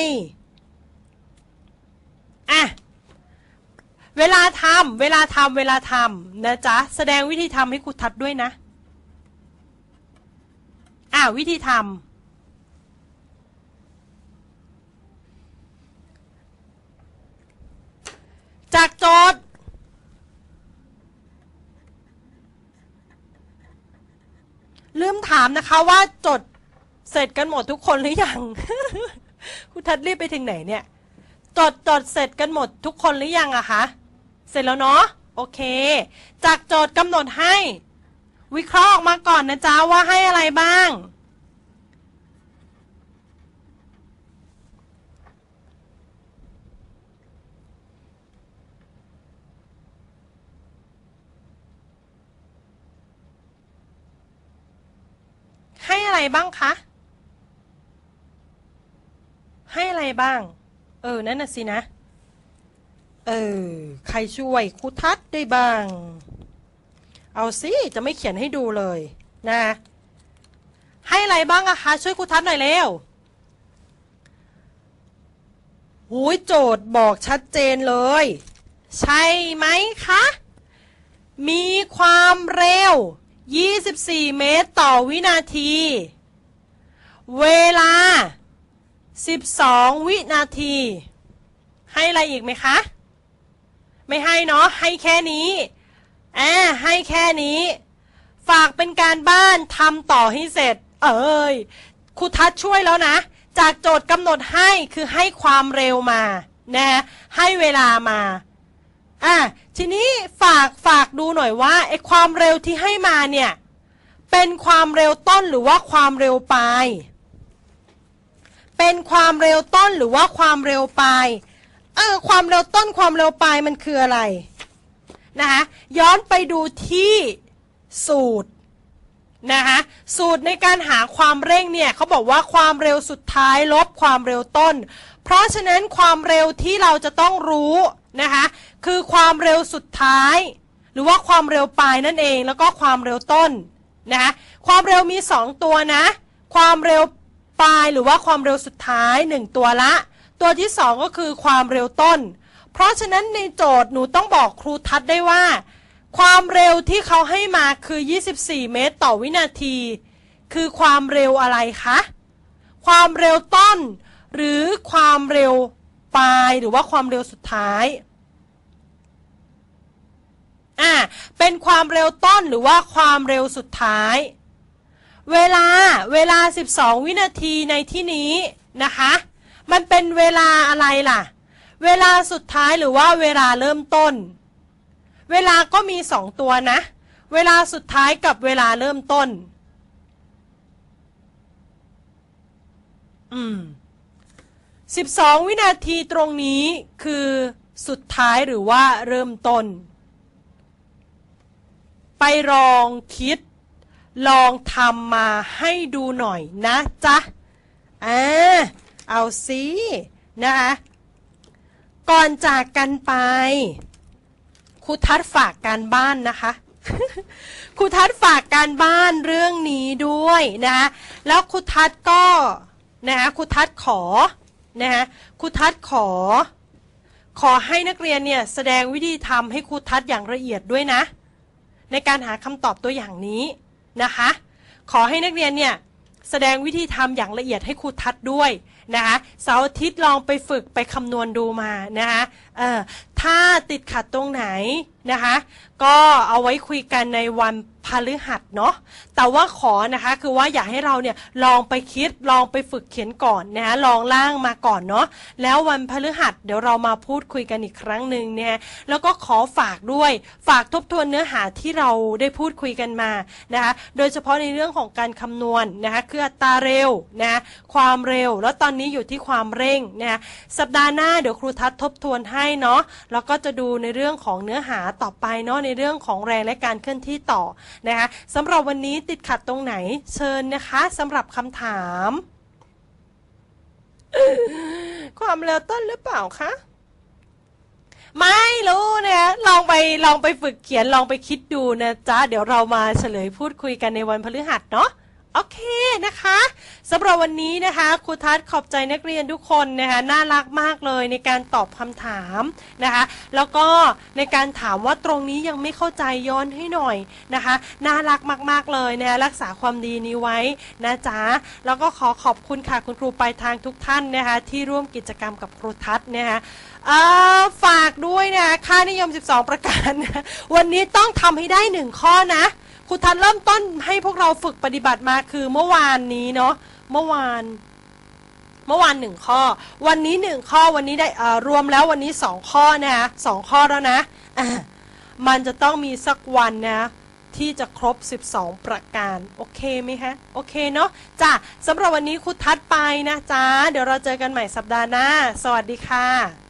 เวลาทำนะจ๊ะแสดงวิธีทำให้ครูทัศน์ด้วยนะวิธีทำจากโจทย์ลืมถามนะคะว่าจดเสร็จกันหมดทุกคนหรือยัง ครูทัศน์รีบไปถึงไหนเนี่ยจดเสร็จกันหมดทุกคนหรือยังอะคะเสร็จแล้วเนาะโอเคจากโจทย์กำหนดให้วิเคราะห์ออกมาก่อนนะจ๊ะว่าให้อะไรบ้างให้อะไรบ้างคะให้อะไรบ้างนั่นน่ะสินะใครช่วยครูทัศน์ได้บ้างเอาสิจะไม่เขียนให้ดูเลยนะให้อะไรบ้างอะคะช่วยครูทัศน์หน่อยเร็วโจทย์บอกชัดเจนเลยใช่ไหมคะมีความเร็ว24เมตรต่อวินาทีเวลา12วินาทีให้อะไรอีกไหมคะไม่ให้เนาะให้แค่นี้ให้แค่นี้ฝากเป็นการบ้านทำต่อให้เสร็จครูทัศน์ช่วยแล้วนะจากโจทย์กำหนดให้คือให้ความเร็วมานะให้เวลามาทีนี้ฝากดูหน่อยว่าไอ้ความเร็วที่ให้มาเนี่ยเป็นความเร็วต้นหรือว่าความเร็วปลายเป็นความเร็วต้นหรือว่าความเร็วปลายความเร็วต้นความเร็วปลายมันคืออะไรนะคะย้อนไปดูที่สูตรนะคะสูตรในการหาความเร่งเนี่ยเขาบอกว่าความเร็วสุดท้ายลบความเร็วต้นเพราะฉะนั้นความเร็วที่เราจะต้องรู้นะคะคือความเร็วสุดท้ายหรือว่าความเร็วปลายนั่นเองแล้วก็ความเร็วต้นนะคะความเร็วมี2ตัวนะความเร็วปลายหรือว่าความเร็วสุดท้าย1ตัวละตัวที่2ก็คือความเร็วต้นเพราะฉะนั้นในโจทย์หนูต้องบอกครูทัศน์ได้ว่าความเร็วที่เขาให้มาคือ24เมตรต่อวินาทีคือความเร็วอะไรคะความเร็วต้นหรือความเร็วปลายหรือว่าความเร็วสุดท้ายเป็นความเร็วต้นหรือว่าความเร็วสุดท้ายเวลา12วินาทีในที่นี้นะคะมันเป็นเวลาอะไรล่ะเวลาสุดท้ายหรือว่าเวลาเริ่มต้นเวลาก็มี2ตัวนะเวลาสุดท้ายกับเวลาเริ่มต้น12 วินาทีตรงนี้คือสุดท้ายหรือว่าเริ่มต้นไปลองคิดลองทำมาให้ดูหน่อยนะจ๊ะเอาสินะคะก่อนจากกันไปครูทัศน์ฝากการบ้านนะคะ ครูทัศน์ฝากการบ้านเรื่องนี้ด้วยนะแล้วครูทัศน์ก็นะคะครูทัศน์ขอนะคะครูทัศน์ขอให้นักเรียนเนี่ยแสดงวิธีทำให้ครูทัศน์อย่างละเอียดด้วยนะในการหาคำตอบตัวอย่างนี้นะคะขอให้นักเรียนเนี่ยแสดงวิธีทำอย่างละเอียดให้ครูทัศน์ด้วยนะคะเสาร์อาทิตย์ลองไปฝึกไปคำนวณดูมานะคะถ้าติดขัดตรงไหนนะคะก็เอาไว้คุยกันในวันพฤหัสเนาะแต่ว่าขอนะคะคือว่าอยากให้เราเนี่ยลองไปคิดลองไปฝึกเขียนก่อนนะคะลองล่างมาก่อนเนาะแล้ววันพฤหัสเดี๋ยวเรามาพูดคุยกันอีกครั้งหนึ่งเนี่ยแล้วก็ขอฝากด้วยฝากทบทวนเนื้อหาที่เราได้พูดคุยกันมานะคะโดยเฉพาะในเรื่องของการคำนวณนะคะคืออัตราเร็วนะความเร็วแล้วตอนนี้อยู่ที่ความเร่งนะสัปดาห์หน้าเดี๋ยวครูทัศน์ทบทวนให้เนาะแล้วก็จะดูในเรื่องของเนื้อหาต่อไปเนาะในเรื่องของแรงและการเคลื่อนที่ต่อนะคะสำหรับวันนี้ติดขัดตรงไหนเชิญนะคะสำหรับคำถามความเร็วต้นหรือเปล่าคะไม่รู้นะลองไปฝึกเขียนลองไปคิดดูนะจ๊ะเดี๋ยวเรามาเฉลยพูดคุยกันในวันพฤหัสเนาะโอเคนะคะสำหรับวันนี้นะคะครูทัศน์ขอบใจนักเรียนทุกคนนะคะน่ารักมากเลยในการตอบคำถามนะคะแล้วก็ในการถามว่าตรงนี้ยังไม่เข้าใจย้อนให้หน่อยนะคะน่ารักมากๆเลยนะคะรักษาความดีนี้ไว้นะจ๊ะแล้วก็ขอบคุณค่ะคุณครูปลายทางทุกท่านนะคะที่ร่วมกิจกรรมกับครูทัศน์นะคะฝากด้วยนะค่านิยม12ประการนะวันนี้ต้องทำให้ได้1ข้อนะครูทัศน์เริ่มต้นให้พวกเราฝึกปฏิบัติมาคือเมื่อวานนี้เนาะเมื่อวาน1ข้อวันนี้1ข้อวันนี้ได้รวมแล้ววันนี้2ข้อนะ2ข้อแล้วนะมันจะต้องมีสักวันนะที่จะครบ12ประการโอเคไหมคะโอเคเนาะจ้ะสำหรับวันนี้ครูทัศน์ไปนะจ๊ะเดี๋ยวเราเจอกันใหม่สัปดาห์หน้าสวัสดีค่ะ